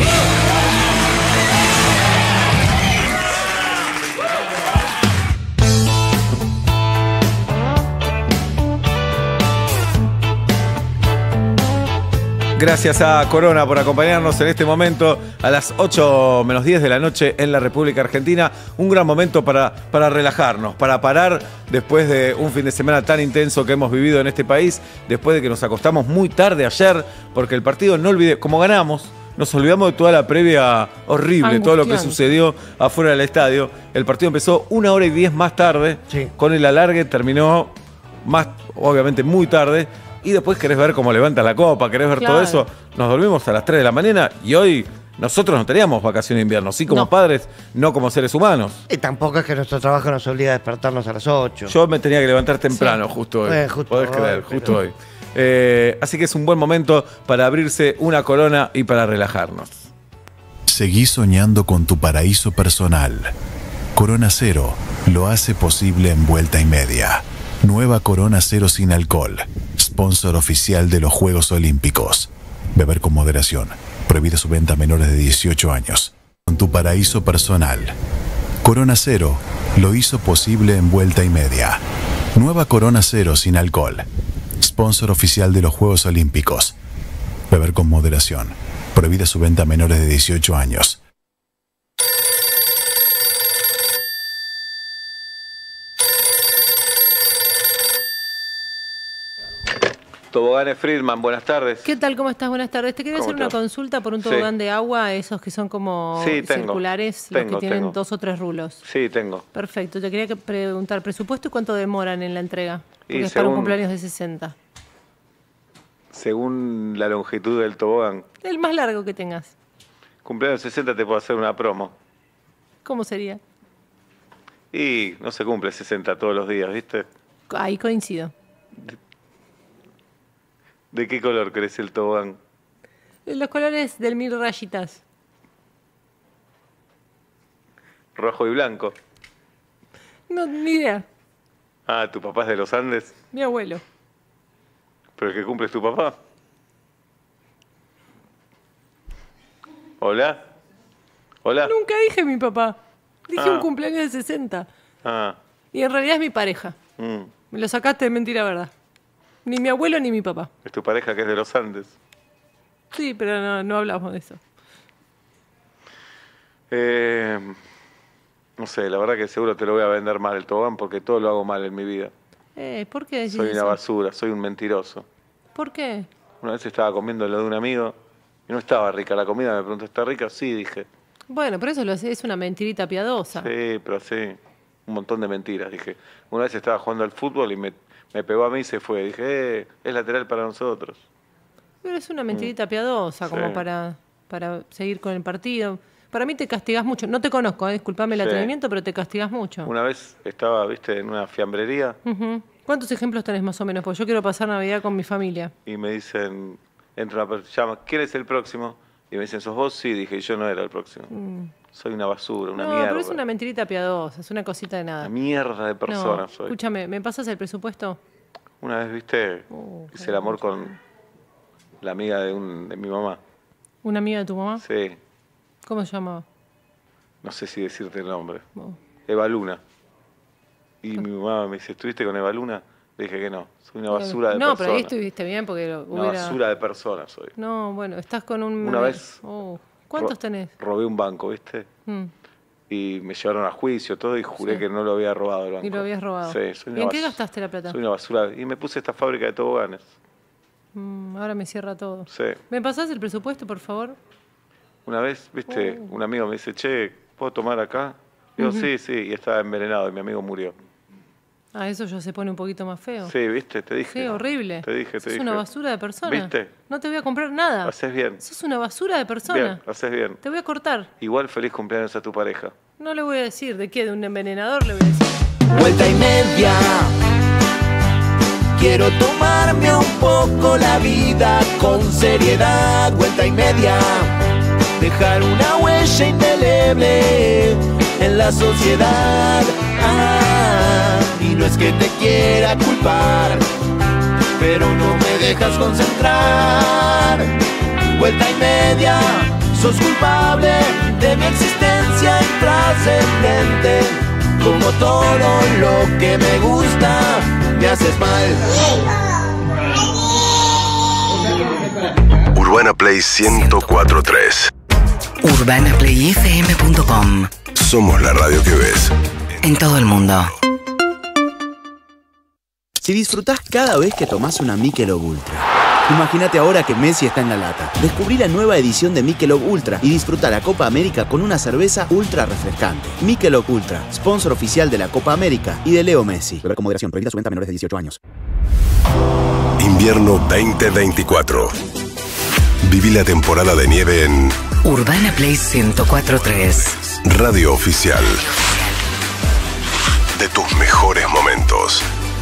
Gracias a Corona por acompañarnos en este momento a las ocho menos diez de la noche en la República Argentina. Un gran momento para, para relajarnos, para parar después de un fin de semana tan intenso que hemos vivido en este país, después de que nos acostamos muy tarde ayer, porque el partido, no olvide, como ganamos, nos olvidamos de toda la previa horrible, todo lo que sucedió afuera del estadio. El partido empezó una hora y diez más tarde, sí. Con el alargue terminó más, obviamente muy tarde, y después querés ver cómo levanta la copa, querés ver claro. todo eso. Nos dormimos a las tres de la mañana y hoy nosotros no teníamos vacaciones de invierno, sí como no. padres, no como seres humanos. Y tampoco es que nuestro trabajo nos obliga a despertarnos a las ocho. Yo me tenía que levantar temprano, sí. justo hoy. Eh, justo Podés hoy, creer, pero... justo hoy. Eh, así que es un buen momento para abrirse una Corona y para relajarnos. Seguí soñando con tu paraíso personal. Corona Cero lo hace posible en vuelta y media. Nueva Corona Cero sin alcohol. Sponsor oficial de los Juegos Olímpicos. Beber con moderación. Prohibida su venta a menores de dieciocho años. Con tu paraíso personal. Corona Cero lo hizo posible en vuelta y media. Nueva Corona Cero sin alcohol. Sponsor oficial de los Juegos Olímpicos. Beber con moderación. Prohibida su venta a menores de dieciocho años. Toboganes Friedman, buenas tardes. ¿Qué tal? ¿Cómo estás? Buenas tardes. Te quería hacer una consulta por un tobogán sí. de agua, esos que son como sí, tengo. circulares, tengo, los que tienen tengo. dos o tres rulos. Sí, tengo. Perfecto. Te quería preguntar, ¿presupuesto y cuánto demoran en la entrega? Porque y es según, para un cumpleaños de sesenta. Según la longitud del tobogán. El más largo que tengas. Cumpleaños de sesenta te puedo hacer una promo. ¿Cómo sería? Y no se cumple sesenta todos los días, ¿viste? Ahí coincido. ¿De qué color querés el tobogán? Los colores del mil rayitas. Rojo y blanco. No, ni idea. Ah, ¿tu papá es de los Andes? Mi abuelo. ¿Pero el que cumple es tu papá? ¿Hola? ¿Hola? Nunca dije mi papá. Dije ah. un cumpleaños de sesenta. Ah. Y en realidad es mi pareja. Mm. Me lo sacaste de mentira, ¿verdad? Ni mi abuelo ni mi papá. Es tu pareja que es de los Andes. Sí, pero no, no hablamos de eso. Eh, no sé, la verdad que seguro te lo voy a vender mal el tobogán porque todo lo hago mal en mi vida. Eh, ¿por qué decís Soy una eso? basura, soy un mentiroso. ¿Por qué? Una vez estaba comiendo lo de un amigo y no estaba rica la comida. Me preguntó, ¿está rica? Sí, dije. Bueno, pero eso lo hace, es una mentirita piadosa. Sí, pero sí, un montón de mentiras, dije. Una vez estaba jugando al fútbol y me... Me pegó a mí y se fue. Dije, eh, es lateral para nosotros. Pero es una mentirita mm. piadosa, como sí. para, para seguir con el partido. Para mí te castigas mucho. No te conozco, eh, disculpame el sí. atrevimiento, pero te castigas mucho. Una vez estaba, viste, en una fiambrería. Uh-huh. ¿Cuántos ejemplos tenés más o menos? Porque yo quiero pasar Navidad con mi familia. Y me dicen, entra una persona, llama, ¿quién es el próximo? Y me dicen, ¿sos vos? Sí, dije, yo no era el próximo. Mm. Soy una basura, una no, mierda. No, pero es una mentirita piadosa, es una cosita de nada. Una mierda de persona no, soy. Escúchame, ¿me pasas el presupuesto? Una vez, viste, oh, hice el amor con la amiga de, un, de mi mamá. ¿Una amiga de tu mamá? Sí. ¿Cómo se llamaba? No sé si decirte el nombre. Oh. Eva Luna. Y oh. mi mamá me dice, ¿estuviste con Eva Luna? Le dije que no, soy una basura de no, persona. No, pero ahí estuviste bien porque lo hubiera... Una basura de persona soy. No, bueno, estás con un... Una vez... Oh. ¿Cuántos tenés? Robé un banco, ¿viste? Mm. Y me llevaron a juicio todo y juré sí. que no lo había robado el banco. ¿Y lo habías robado? Sí. Soy una ¿Y en qué gastaste la plata? Soy una basura. Y me puse esta fábrica de toboganes. Mm, ahora me cierra todo. Sí. ¿Me pasás el presupuesto, por favor? Una vez, ¿viste? Oh. Un amigo me dice, che, ¿puedo tomar acá? Digo, uh-huh. sí, sí. Y estaba envenenado y mi amigo murió. Ah, eso ya se pone un poquito más feo. Sí, ¿viste? Te dije. Sí, horrible. Te dije, te Sos dije. una basura de persona. ¿Viste? No te voy a comprar nada. Haces bien. Sos una basura de persona. Bien, haces bien. Te voy a cortar. Igual feliz cumpleaños a tu pareja. No le voy a decir. ¿De qué? ¿De un envenenador le voy a decir? Vuelta y media. Quiero tomarme un poco la vida con seriedad. Vuelta y media. Dejar una huella indeleble en la sociedad. Ah, y no es que te quiera culpar, pero no me dejas concentrar. Vuelta y media, sos culpable de mi existencia intrascendente. Como todo lo que me gusta, me haces mal. Urbana Play ciento cuatro punto tres. urbana play f m punto com. Somos la radio que ves en todo el mundo. Si disfrutás cada vez que tomás una Michelob Ultra, Imagínate ahora que Messi está en la lata. Descubrí la nueva edición de Michelob Ultra y disfruta la Copa América con una cerveza ultra refrescante. Michelob Ultra, sponsor oficial de la Copa América y de Leo Messi. Beber con moderación, prohibida su venta a menores de dieciocho años. Invierno veinte veinticuatro. Viví la temporada de nieve en Urbana Play ciento cuatro punto tres. Radio Oficial. De tus mejores momentos.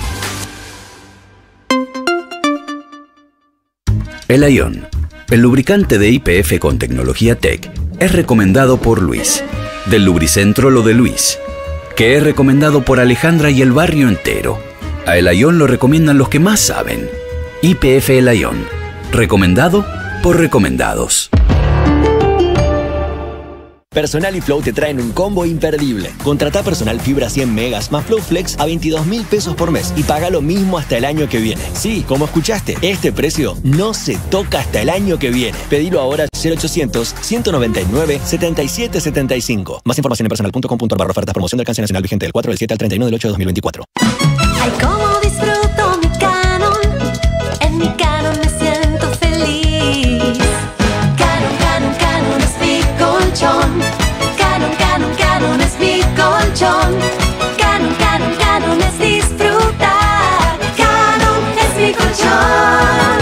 El Ion, el lubricante de Y P F con tecnología T E C, es recomendado por Luis, del Lubricentro Lo de Luis, que es recomendado por Alejandra y el barrio entero. A El Ion lo recomiendan los que más saben. Y P F El Ion, recomendado por recomendados. Personal y Flow te traen un combo imperdible. Contratá Personal Fibra cien megas más Flow Flex a veintidós mil pesos por mes y paga lo mismo hasta el año que viene. Sí, como escuchaste, este precio no se toca hasta el año que viene. Pedilo ahora cero ochocientos, ciento noventa y nueve, setenta y siete setenta y cinco. Más información en personal punto com punto ar barra ofertas. Promoción de alcance nacional vigente del cuatro del siete al treinta y uno del ocho de dos mil veinticuatro. Ay, cómo disfruto mi Canon. En mi Canon me siento feliz. Canon, Canon, Canon es mi colchón. Canon, Canon, Canon es mi colchón. Canon, Canon, Canon es disfrutar. Canon es mi colchón.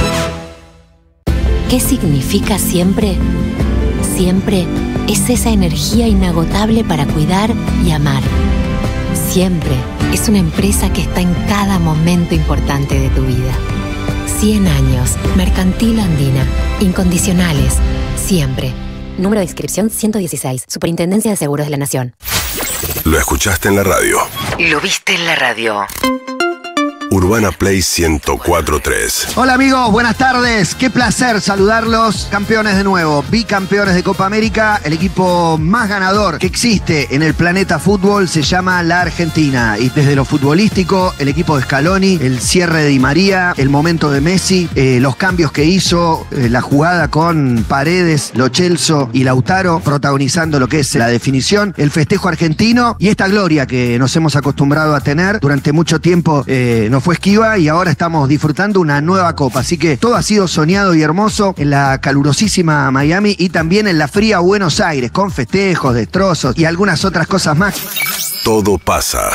¿Qué significa siempre? Siempre es esa energía inagotable para cuidar y amar. Siempre es una empresa que está en cada momento importante de tu vida. cien años. Mercantil Andina. Incondicionales. Siempre. Número de inscripción ciento dieciséis. Superintendencia de Seguros de la Nación. Lo escuchaste en la radio. Lo viste en la radio. Urbana Play ciento cuatro punto tres. Hola amigos, buenas tardes. Qué placer saludarlos. Campeones de nuevo, bicampeones de Copa América. El equipo más ganador que existe en el planeta fútbol se llama la Argentina. Y desde lo futbolístico, el equipo de Scaloni, el cierre de Di María, el momento de Messi, eh, los cambios que hizo, eh, la jugada con Paredes, Lo Celso y Lautaro protagonizando lo que es la definición, el festejo argentino y esta gloria que nos hemos acostumbrado a tener durante mucho tiempo. Eh, nos fue esquiva y ahora estamos disfrutando una nueva copa. Así que todo ha sido soñado y hermoso en la calurosísima Miami y también en la fría Buenos Aires, con festejos, destrozos y algunas otras cosas más. Todo pasa.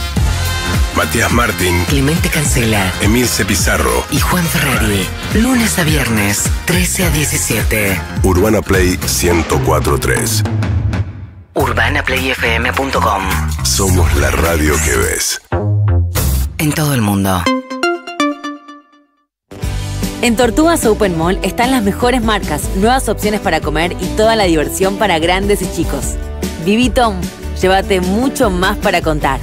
Matías Martín, Clemente Cancela, Emilce Pizarro y Juan Ferrari. Lunes a viernes, trece a diecisiete. Urbana Play ciento cuatro punto tres. urbana play f m punto com. Somos la radio que ves. En todo el mundo. En Tortugas Open Mall están las mejores marcas, nuevas opciones para comer y toda la diversión para grandes y chicos. Vivitom, llévate mucho más para contar.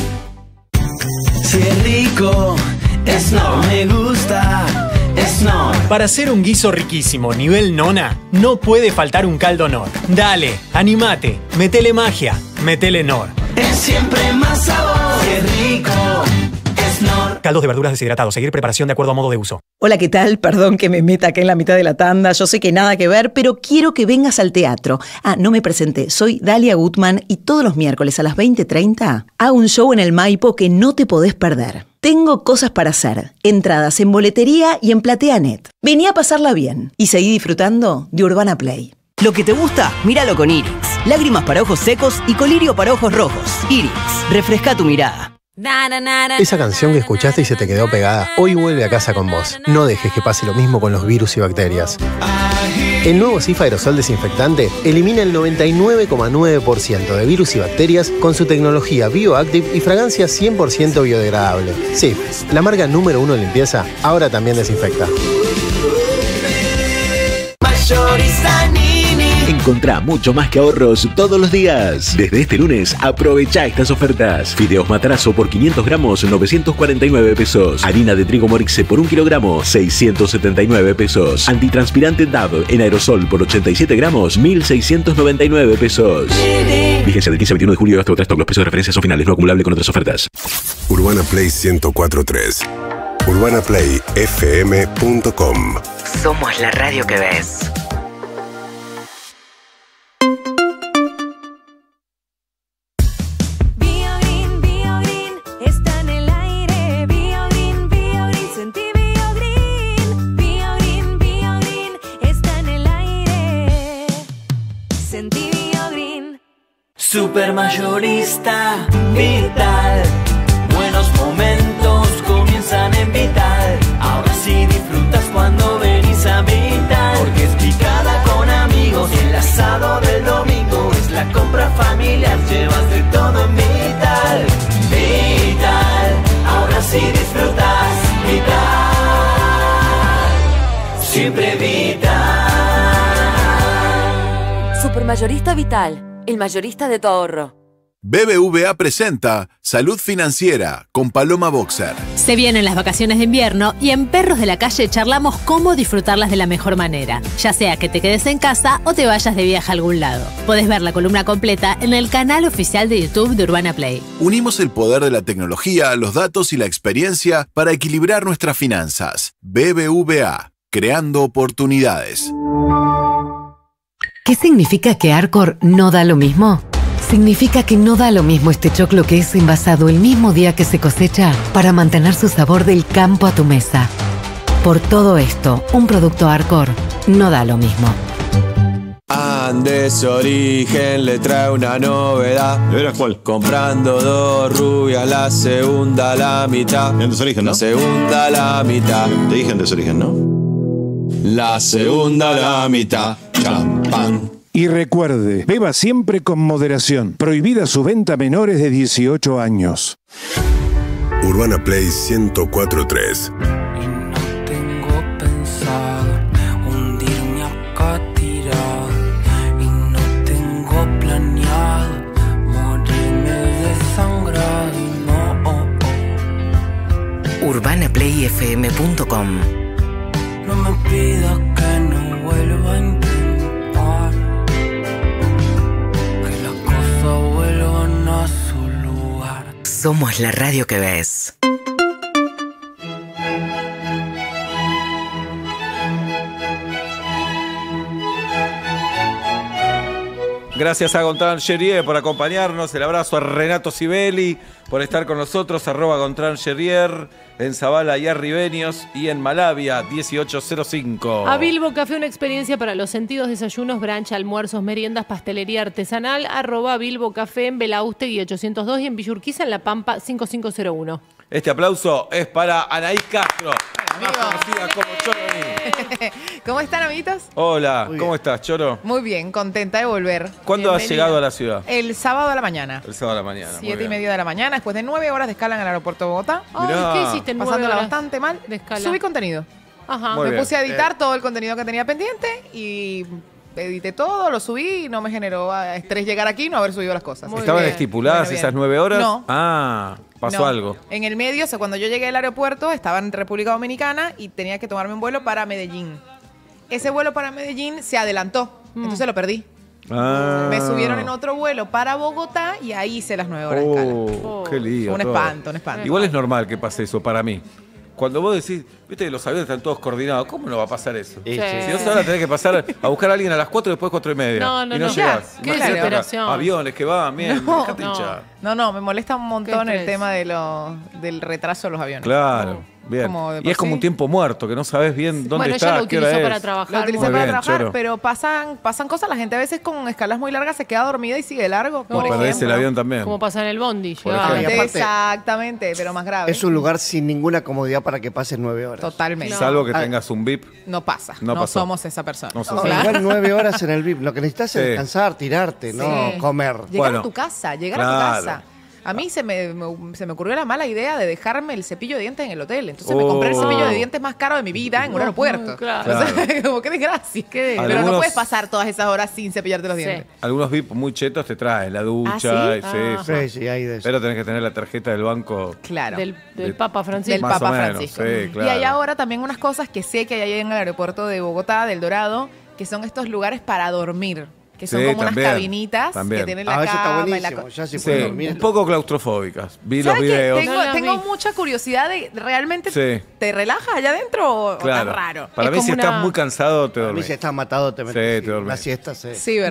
Si es rico, es no me gusta, es no. Para hacer un guiso riquísimo nivel nona, no puede faltar un caldo Nor. Dale, animate, metele magia, metele Nor. Es siempre más sabor. Si es rico, es Nor. Caldos de verduras deshidratados, seguir preparación de acuerdo a modo de uso. Hola, ¿qué tal? Perdón que me meta acá en la mitad de la tanda. Yo sé que nada que ver, pero quiero que vengas al teatro. Ah, no me presenté. Soy Dalia Gutman y todos los miércoles a las veinte treinta hago un show en el Maipo que no te podés perder. Tengo cosas para hacer. Entradas en boletería y en PlateaNet. Vení a pasarla bien y seguí disfrutando de Urbana Play. Lo que te gusta, míralo con Iris. Lágrimas para ojos secos y colirio para ojos rojos. Iris, refresca tu mirada. Esa canción que escuchaste y se te quedó pegada, hoy vuelve a casa con vos. No dejes que pase lo mismo con los virus y bacterias. El nuevo Sif Aerosol Desinfectante elimina el noventa y nueve coma nueve por ciento de virus y bacterias con su tecnología Bioactive y fragancia cien por ciento biodegradable. Sif, la marca número uno de limpieza, ahora también desinfecta. Encontrá mucho más que ahorros todos los días. Desde este lunes, aprovecha estas ofertas. Fideos Matrazo por quinientos gramos, novecientos cuarenta y nueve pesos. Harina de trigo Morixe por un kilogramo, seiscientos setenta y nueve pesos. Antitranspirante D A V en aerosol por ochenta y siete gramos, mil seiscientos noventa y nueve pesos. Vigencia del quince al veintiuno de julio hasta otra stock. Los precios de referencia son finales, no acumulable con otras ofertas. Urbana Play ciento cuatro punto tres. urbana play f m punto com. Somos la radio que ves. Está en el aire, BioGreen, BioGreen, sentí BioGreen, BioGreen. Supermayorista Vital. Buenos momentos comienzan en Vital. Ahora sí disfrutas cuando venís a Vital. Porque es picada con amigos, el asado del domingo, es la compra familiar, llevas de todo en Vital. Vital, ahora sí disfrutas. Vital, siempre Vital. Supermayorista Vital, el mayorista de tu ahorro. B B V A presenta Salud Financiera con Paloma Boxer. Se vienen las vacaciones de invierno y en Perros de la Calle charlamos cómo disfrutarlas de la mejor manera, ya sea que te quedes en casa o te vayas de viaje a algún lado. Podés ver la columna completa en el canal oficial de YouTube de Urbana Play. Unimos el poder de la tecnología, los datos y la experiencia para equilibrar nuestras finanzas. B B V A, creando oportunidades. ¿Qué significa que Arcor no da lo mismo? Significa que no da lo mismo este choclo que es envasado el mismo día que se cosecha para mantener su sabor del campo a tu mesa. Por todo esto, un producto Arcor no da lo mismo. Andes Origen le trae una novedad. ¿De veras cuál? Comprando dos rubias, la segunda la mitad. Andes Origen, ¿no? La segunda la mitad. Te dije Andes Origen, ¿no? La segunda la mitad. Champán. Y recuerde, beba siempre con moderación. Prohibida su venta a menores de dieciocho años. Urbana Play ciento cuatro punto tres. Tengo pensado hundirme acá tirado y no tengo planeado morirme desangrado y no. Oh, oh. urbana play f m punto com. No me pidas que no vuelva a intentar. Somos la radio que ves. Gracias a Gontran Gerrier por acompañarnos. El abrazo a Renato Sibeli por estar con nosotros. Arroba Gontran Gerrier en Zabala y Arribeños y en Malavia dieciocho cero cinco. A Bilbo Café, una experiencia para los sentidos, desayunos, brunch, almuerzos, meriendas, pastelería artesanal. Arroba Bilbo Café en Belaústegui ochocientos dos y en Villurquiza en La Pampa cinco cinco cero uno. Este aplauso es para Anaís Castro, más conocida como Choro. ¿Cómo están, amiguitos? Hola, ¿cómo estás, Choro? Muy bien, contenta de volver. ¿Cuándo has llegado a la ciudad? El sábado a la mañana. El sábado a la mañana. Siete y media de la mañana, después de nueve horas de escala en el aeropuerto de Bogotá. Ay, ¿qué hiciste en nueve Pasándola horas bastante mal. de escala? Subí contenido. Ajá. Me Muy puse a bien. editar todo el contenido que tenía pendiente y edité todo, lo subí y no me generó ah, estrés llegar aquí y no haber subido las cosas. Muy ¿Estaban bien. estipuladas Bueno, bien. esas nueve horas? No. Ah, pasó No. algo. En el medio, o sea, cuando yo llegué al aeropuerto, estaba en República Dominicana y tenía que tomarme un vuelo para Medellín. Ese vuelo para Medellín se adelantó, entonces lo perdí. Ah. Me subieron en otro vuelo para Bogotá y ahí hice las nueve horas de Oh, escala. qué lío. Un todo. espanto, un espanto. Igual es normal que pase eso para mí. Cuando vos decís, viste que los aviones están todos coordinados, ¿cómo no va a pasar eso? Sí. Si vos ahora tenés que pasar a buscar a alguien a las cuatro y después cuatro y media. No, no, y no, no. llegás. Ya, qué Imagínate acá, desesperación. aviones que van bien, No, dejate no. hinchar. No, no, me molesta un montón Qué el estrés. tema de lo, del retraso de los aviones. Claro, bien. Como de Y por es como sí. un tiempo muerto, que no sabes bien dónde Bueno, está, ella lo qué hora utilizó es. para trabajar. Lo utilicé Muy para bien, trabajar, Choro. pero pasan, pasan cosas. La gente a veces con escalas muy largas se queda dormida y sigue largo. No, por perdés ejemplo. el avión también. Como pasa en el bondi. Por llegaba. ejemplo. Y aparte- Exactamente, pero más grave. Es un lugar sin ninguna comodidad para que pases nueve horas. Totalmente. Salvo que Ah, tengas un V I P. No pasa. No No, pasó. somos esa persona. No sos O igual nueve horas en el V I P. Lo que necesitas es Sí. descansar, tirarte, no Sí. comer. Llegar Bueno, a tu casa, llegar a claro. tu casa. A mí se me, me- se me ocurrió la mala idea de dejarme el cepillo de dientes en el hotel. Entonces me compré el Oh. cepillo de dientes más caro de mi vida en un aeropuerto. Claro. O sea, como qué desgracia. Pero no Algunos- puedes pasar todas esas horas sin cepillarte los dientes. Algunos V I P muy chetos te traen la ducha. ¿Ah, sí? y- Ah. sí, Sí, sí, hay de eso. Pero tenés que tener la tarjeta del banco. Claro. Del, del De- Papa Francisco. Del Más Papa o menos, Francisco. sí, claro. Y hay ahora también unas cosas que sé que hay ahí en el aeropuerto de Bogotá, del Dorado, que son estos lugares para dormir. Que son Sí, como también, unas cabinitas también. que tienen la Ah, eso está cama y la buenísimo. co- Ya sí Sí, puedes dormir. un poco claustrofóbicas. Vi los ¿Sabes qué? videos. Tengo, No las tengo vi. mucha curiosidad de realmente Sí. te relajas allá adentro o, o Claro. está raro. Para Es mí, como si una- estás muy cansado, te A mí dormís. si estás matado te Sí, metes. te dormís. Una siesta, sí. Sí, ¿verdad?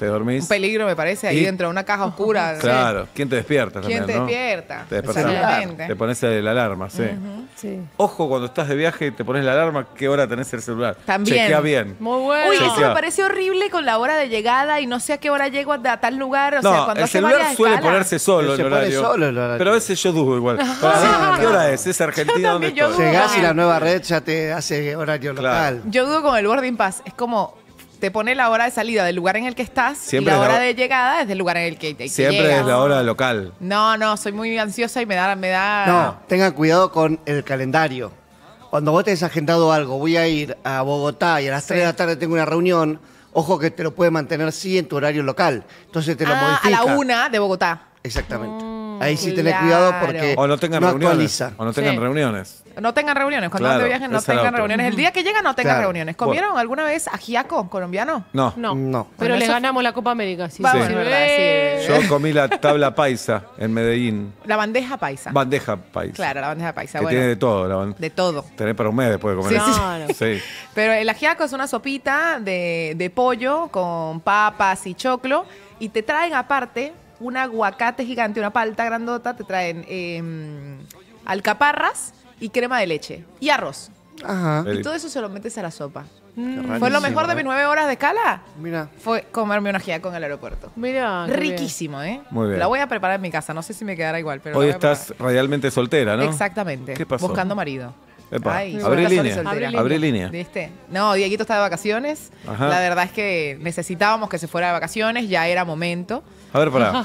Te dormís. Un peligro, me parece, ahí Y- dentro de una caja oscura. Claro. ¿Quién te despierta ¿Quién también, te no? despierta? Te despertás. Exactamente. Te pones la alarma, sí. Ujú, sí. Ojo, cuando estás de viaje y te pones la alarma, ¿qué hora tenés el celular? También. Chequea bien. Muy bueno. Uy, eso Chequea. me parece horrible con la hora de llegada y no sé a qué hora llego a tal lugar. O No, sea, cuando el hace celular varias suele escalas. ponerse solo Se el pone horario. solo el horario. Pero a veces yo dudo igual. Para, ¿qué hora es? ¿Es Argentina? ¿Dónde yo estoy? dudo. Llegás y la nueva red ya te hace horario Claro. local. Yo dudo con el boarding pass. Es como te pone la hora de salida del lugar en el que estás Siempre y la es la hora hora- de llegada es del lugar en el que, que Siempre llegas. es la hora local. No, no, soy muy ansiosa y me da... Me da No, tengan cuidado con el calendario. Cuando vos tenés agendado algo, voy a ir a Bogotá y a las tres de la tarde tengo una reunión, ojo que te lo puede mantener sí en tu horario local. Entonces te lo Ah, modifica. a la una de Bogotá. Exactamente. Ahí sí tenés claro. cuidado porque O no tengan no reuniones. actualiza. O no tengan Sí. reuniones. No tengan reuniones. Cuando Claro, van de viaje no esa es la tengan otra. reuniones. El día que llegan no tengan Claro. reuniones. ¿Comieron alguna vez ajiaco colombiano? No. No. No. Pero Bueno, les eso- ganamos la Copa América. Sí, Vamos, sí. es verdad, Eh, sí. Yo comí la tabla paisa en Medellín. La bandeja paisa. Bandeja paisa. Claro, la bandeja paisa. Que Bueno, tiene de todo. La ban- de todo. Tenés para un mes después de comer. Sí, sí. Claro. Sí. Pero el ajiaco es una sopita de, de pollo con papas y choclo y te traen aparte un aguacate gigante, una palta grandota, te traen eh, alcaparras y crema de leche y arroz. Ajá. Y todo eso se lo metes a la sopa. Rarísimo, Fue lo mejor de ¿eh? mis nueve horas de escala. Mira. Fue comerme un ajiaco en el aeropuerto. Mirá. qué bien. Riquísimo, ¿eh? Muy bien. La voy a preparar en mi casa. No sé si me quedará igual, pero Hoy la voy a estás radialmente soltera, ¿no? preparar. Exactamente. ¿Qué pasó? Buscando marido. Epa. Ay, Abrí sola, sola y línea. soltera. Abrí línea. ¿Viste? No, Dieguito está de vacaciones. Ajá. La verdad es que necesitábamos que se fuera de vacaciones, ya era momento. A ver, pará.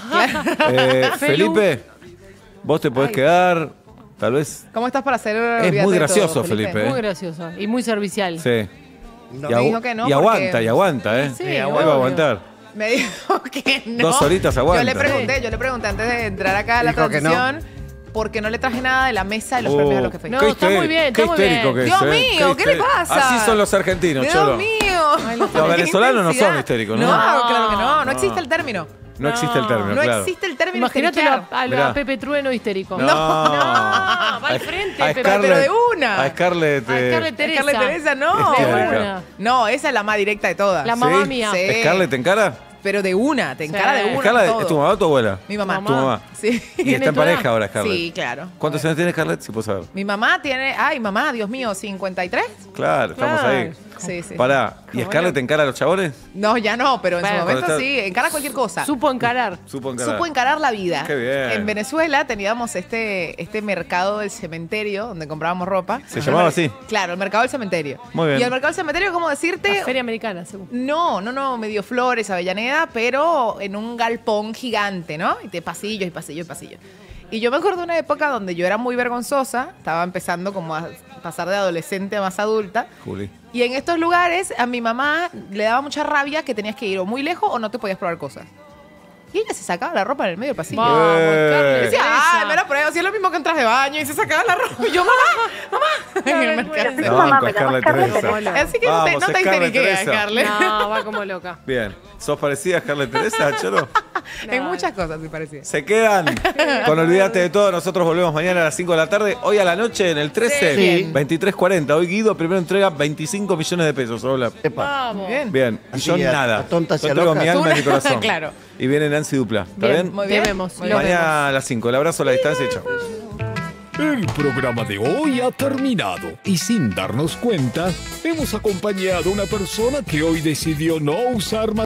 Eh, Felipe, vos te podés quedar, tal vez. ¿Cómo estás para hacer? Es Olvídate muy de gracioso, todo, Felipe. Muy ¿eh? gracioso. Y muy servicial. Sí. No, y, me agu- dijo que no y porque- aguanta, y aguanta, ¿eh? Sí, Ahí obvio. va a aguantar. Me dijo que no. Dos horitas aguanta. Yo le pregunté, yo le pregunté antes de entrar acá a la Dijo que no. transmisión, porque no le traje nada de la mesa de los Oh, premios a los que fui. No, qué está muy histérico, bien, está qué muy histérico bien. que es, Dios ¿eh? mío, ¿qué le histérico. pasa? Así son los argentinos, Dios Cholo. mío. Los venezolanos no son Intensidad. histéricos, ¿no? No, No. claro que no. No No. existe el término. No existe el término, No claro. existe el término Imagínatelo histeriquear. a, a, Mirá. a Pepe Trueno histérico. No. No, va al A- frente, a Pepe. Scarlett- pero de una. A Scarlett. A eh, Scarlett Teresa. Scarlett Teresa, no. Es De histérica. una. No, esa es la más directa de todas. La mamá ¿sí? mía. Sí. ¿Scarlett en cara? Pero de una, te encara Sí. de una. ¿Scarlett todo. es tu mamá o tu abuela? Mi mamá. Tu mamá. Sí. Y ¿Tiene está en tu edad? pareja ahora, Scarlett. Sí, claro. ¿Cuántos años tiene Scarlett? Si puedo saber. Mi mamá tiene. Ay, mamá, Dios mío, ¿cincuenta y tres? Claro, estamos Claro. ahí. Sí, sí. Pará. ¿Y Scarlett encara a los chabones? No, ya no, pero en Bueno, su momento cuando está- sí, encara cualquier cosa. Supo encarar. Supo encarar. Supo encarar la vida. Qué bien. En Venezuela teníamos este, este mercado del cementerio donde comprábamos ropa. ¿Se llamaba así? Claro, el mercado del cementerio. Muy bien. Y el mercado del cementerio, ¿cómo decirte? La feria americana, según. No, no, no, medio Flores, Avellaneda, pero en un galpón gigante, ¿no? Y de pasillos y pasillos y pasillos. Y yo me acuerdo de una época donde yo era muy vergonzosa, estaba empezando como a pasar de adolescente a más adulta. Juli. Y en estos lugares a mi mamá le daba mucha rabia que tenías que ir o muy lejos o no te podías probar cosas. Y ella se sacaba la ropa en el medio del pasillo. Vamos, Eh. Scarlett Y decía, Teresa. ay, me la pruebo, si es lo mismo que en traje de baño. Y se sacaba la ropa. Y yo, mamá, mamá. En el mercado. La banco a Scarlett Teresa. Así que no te, Vamos, no te Scarlett histeriqueas, Teresa. Scarlett. No, va como loca. Bien. ¿Sos parecida a Scarlett Teresa, Cholo? En muchas cosas sí parecía. Se quedan con Olvídate de Todo. Nosotros volvemos mañana a las cinco de la tarde. Hoy a la noche en el trece, Sí. veintitrés cuarenta. Hoy Guido primero entrega veinticinco millones de pesos. Hola. Epa. Vamos. Bien. Bien. Y Así yo a- nada. a tontas y Yo a traigo locas. mi alma y mi Una- corazón. Claro. Y viene Nancy Dupla. ¿Está Bien, bien? Muy bien. Te vemos. Muy Lo bien. Mañana a las cinco. El abrazo a la distancia y chao. El programa de hoy ha terminado y sin darnos cuenta, hemos acompañado a una persona que hoy decidió no usar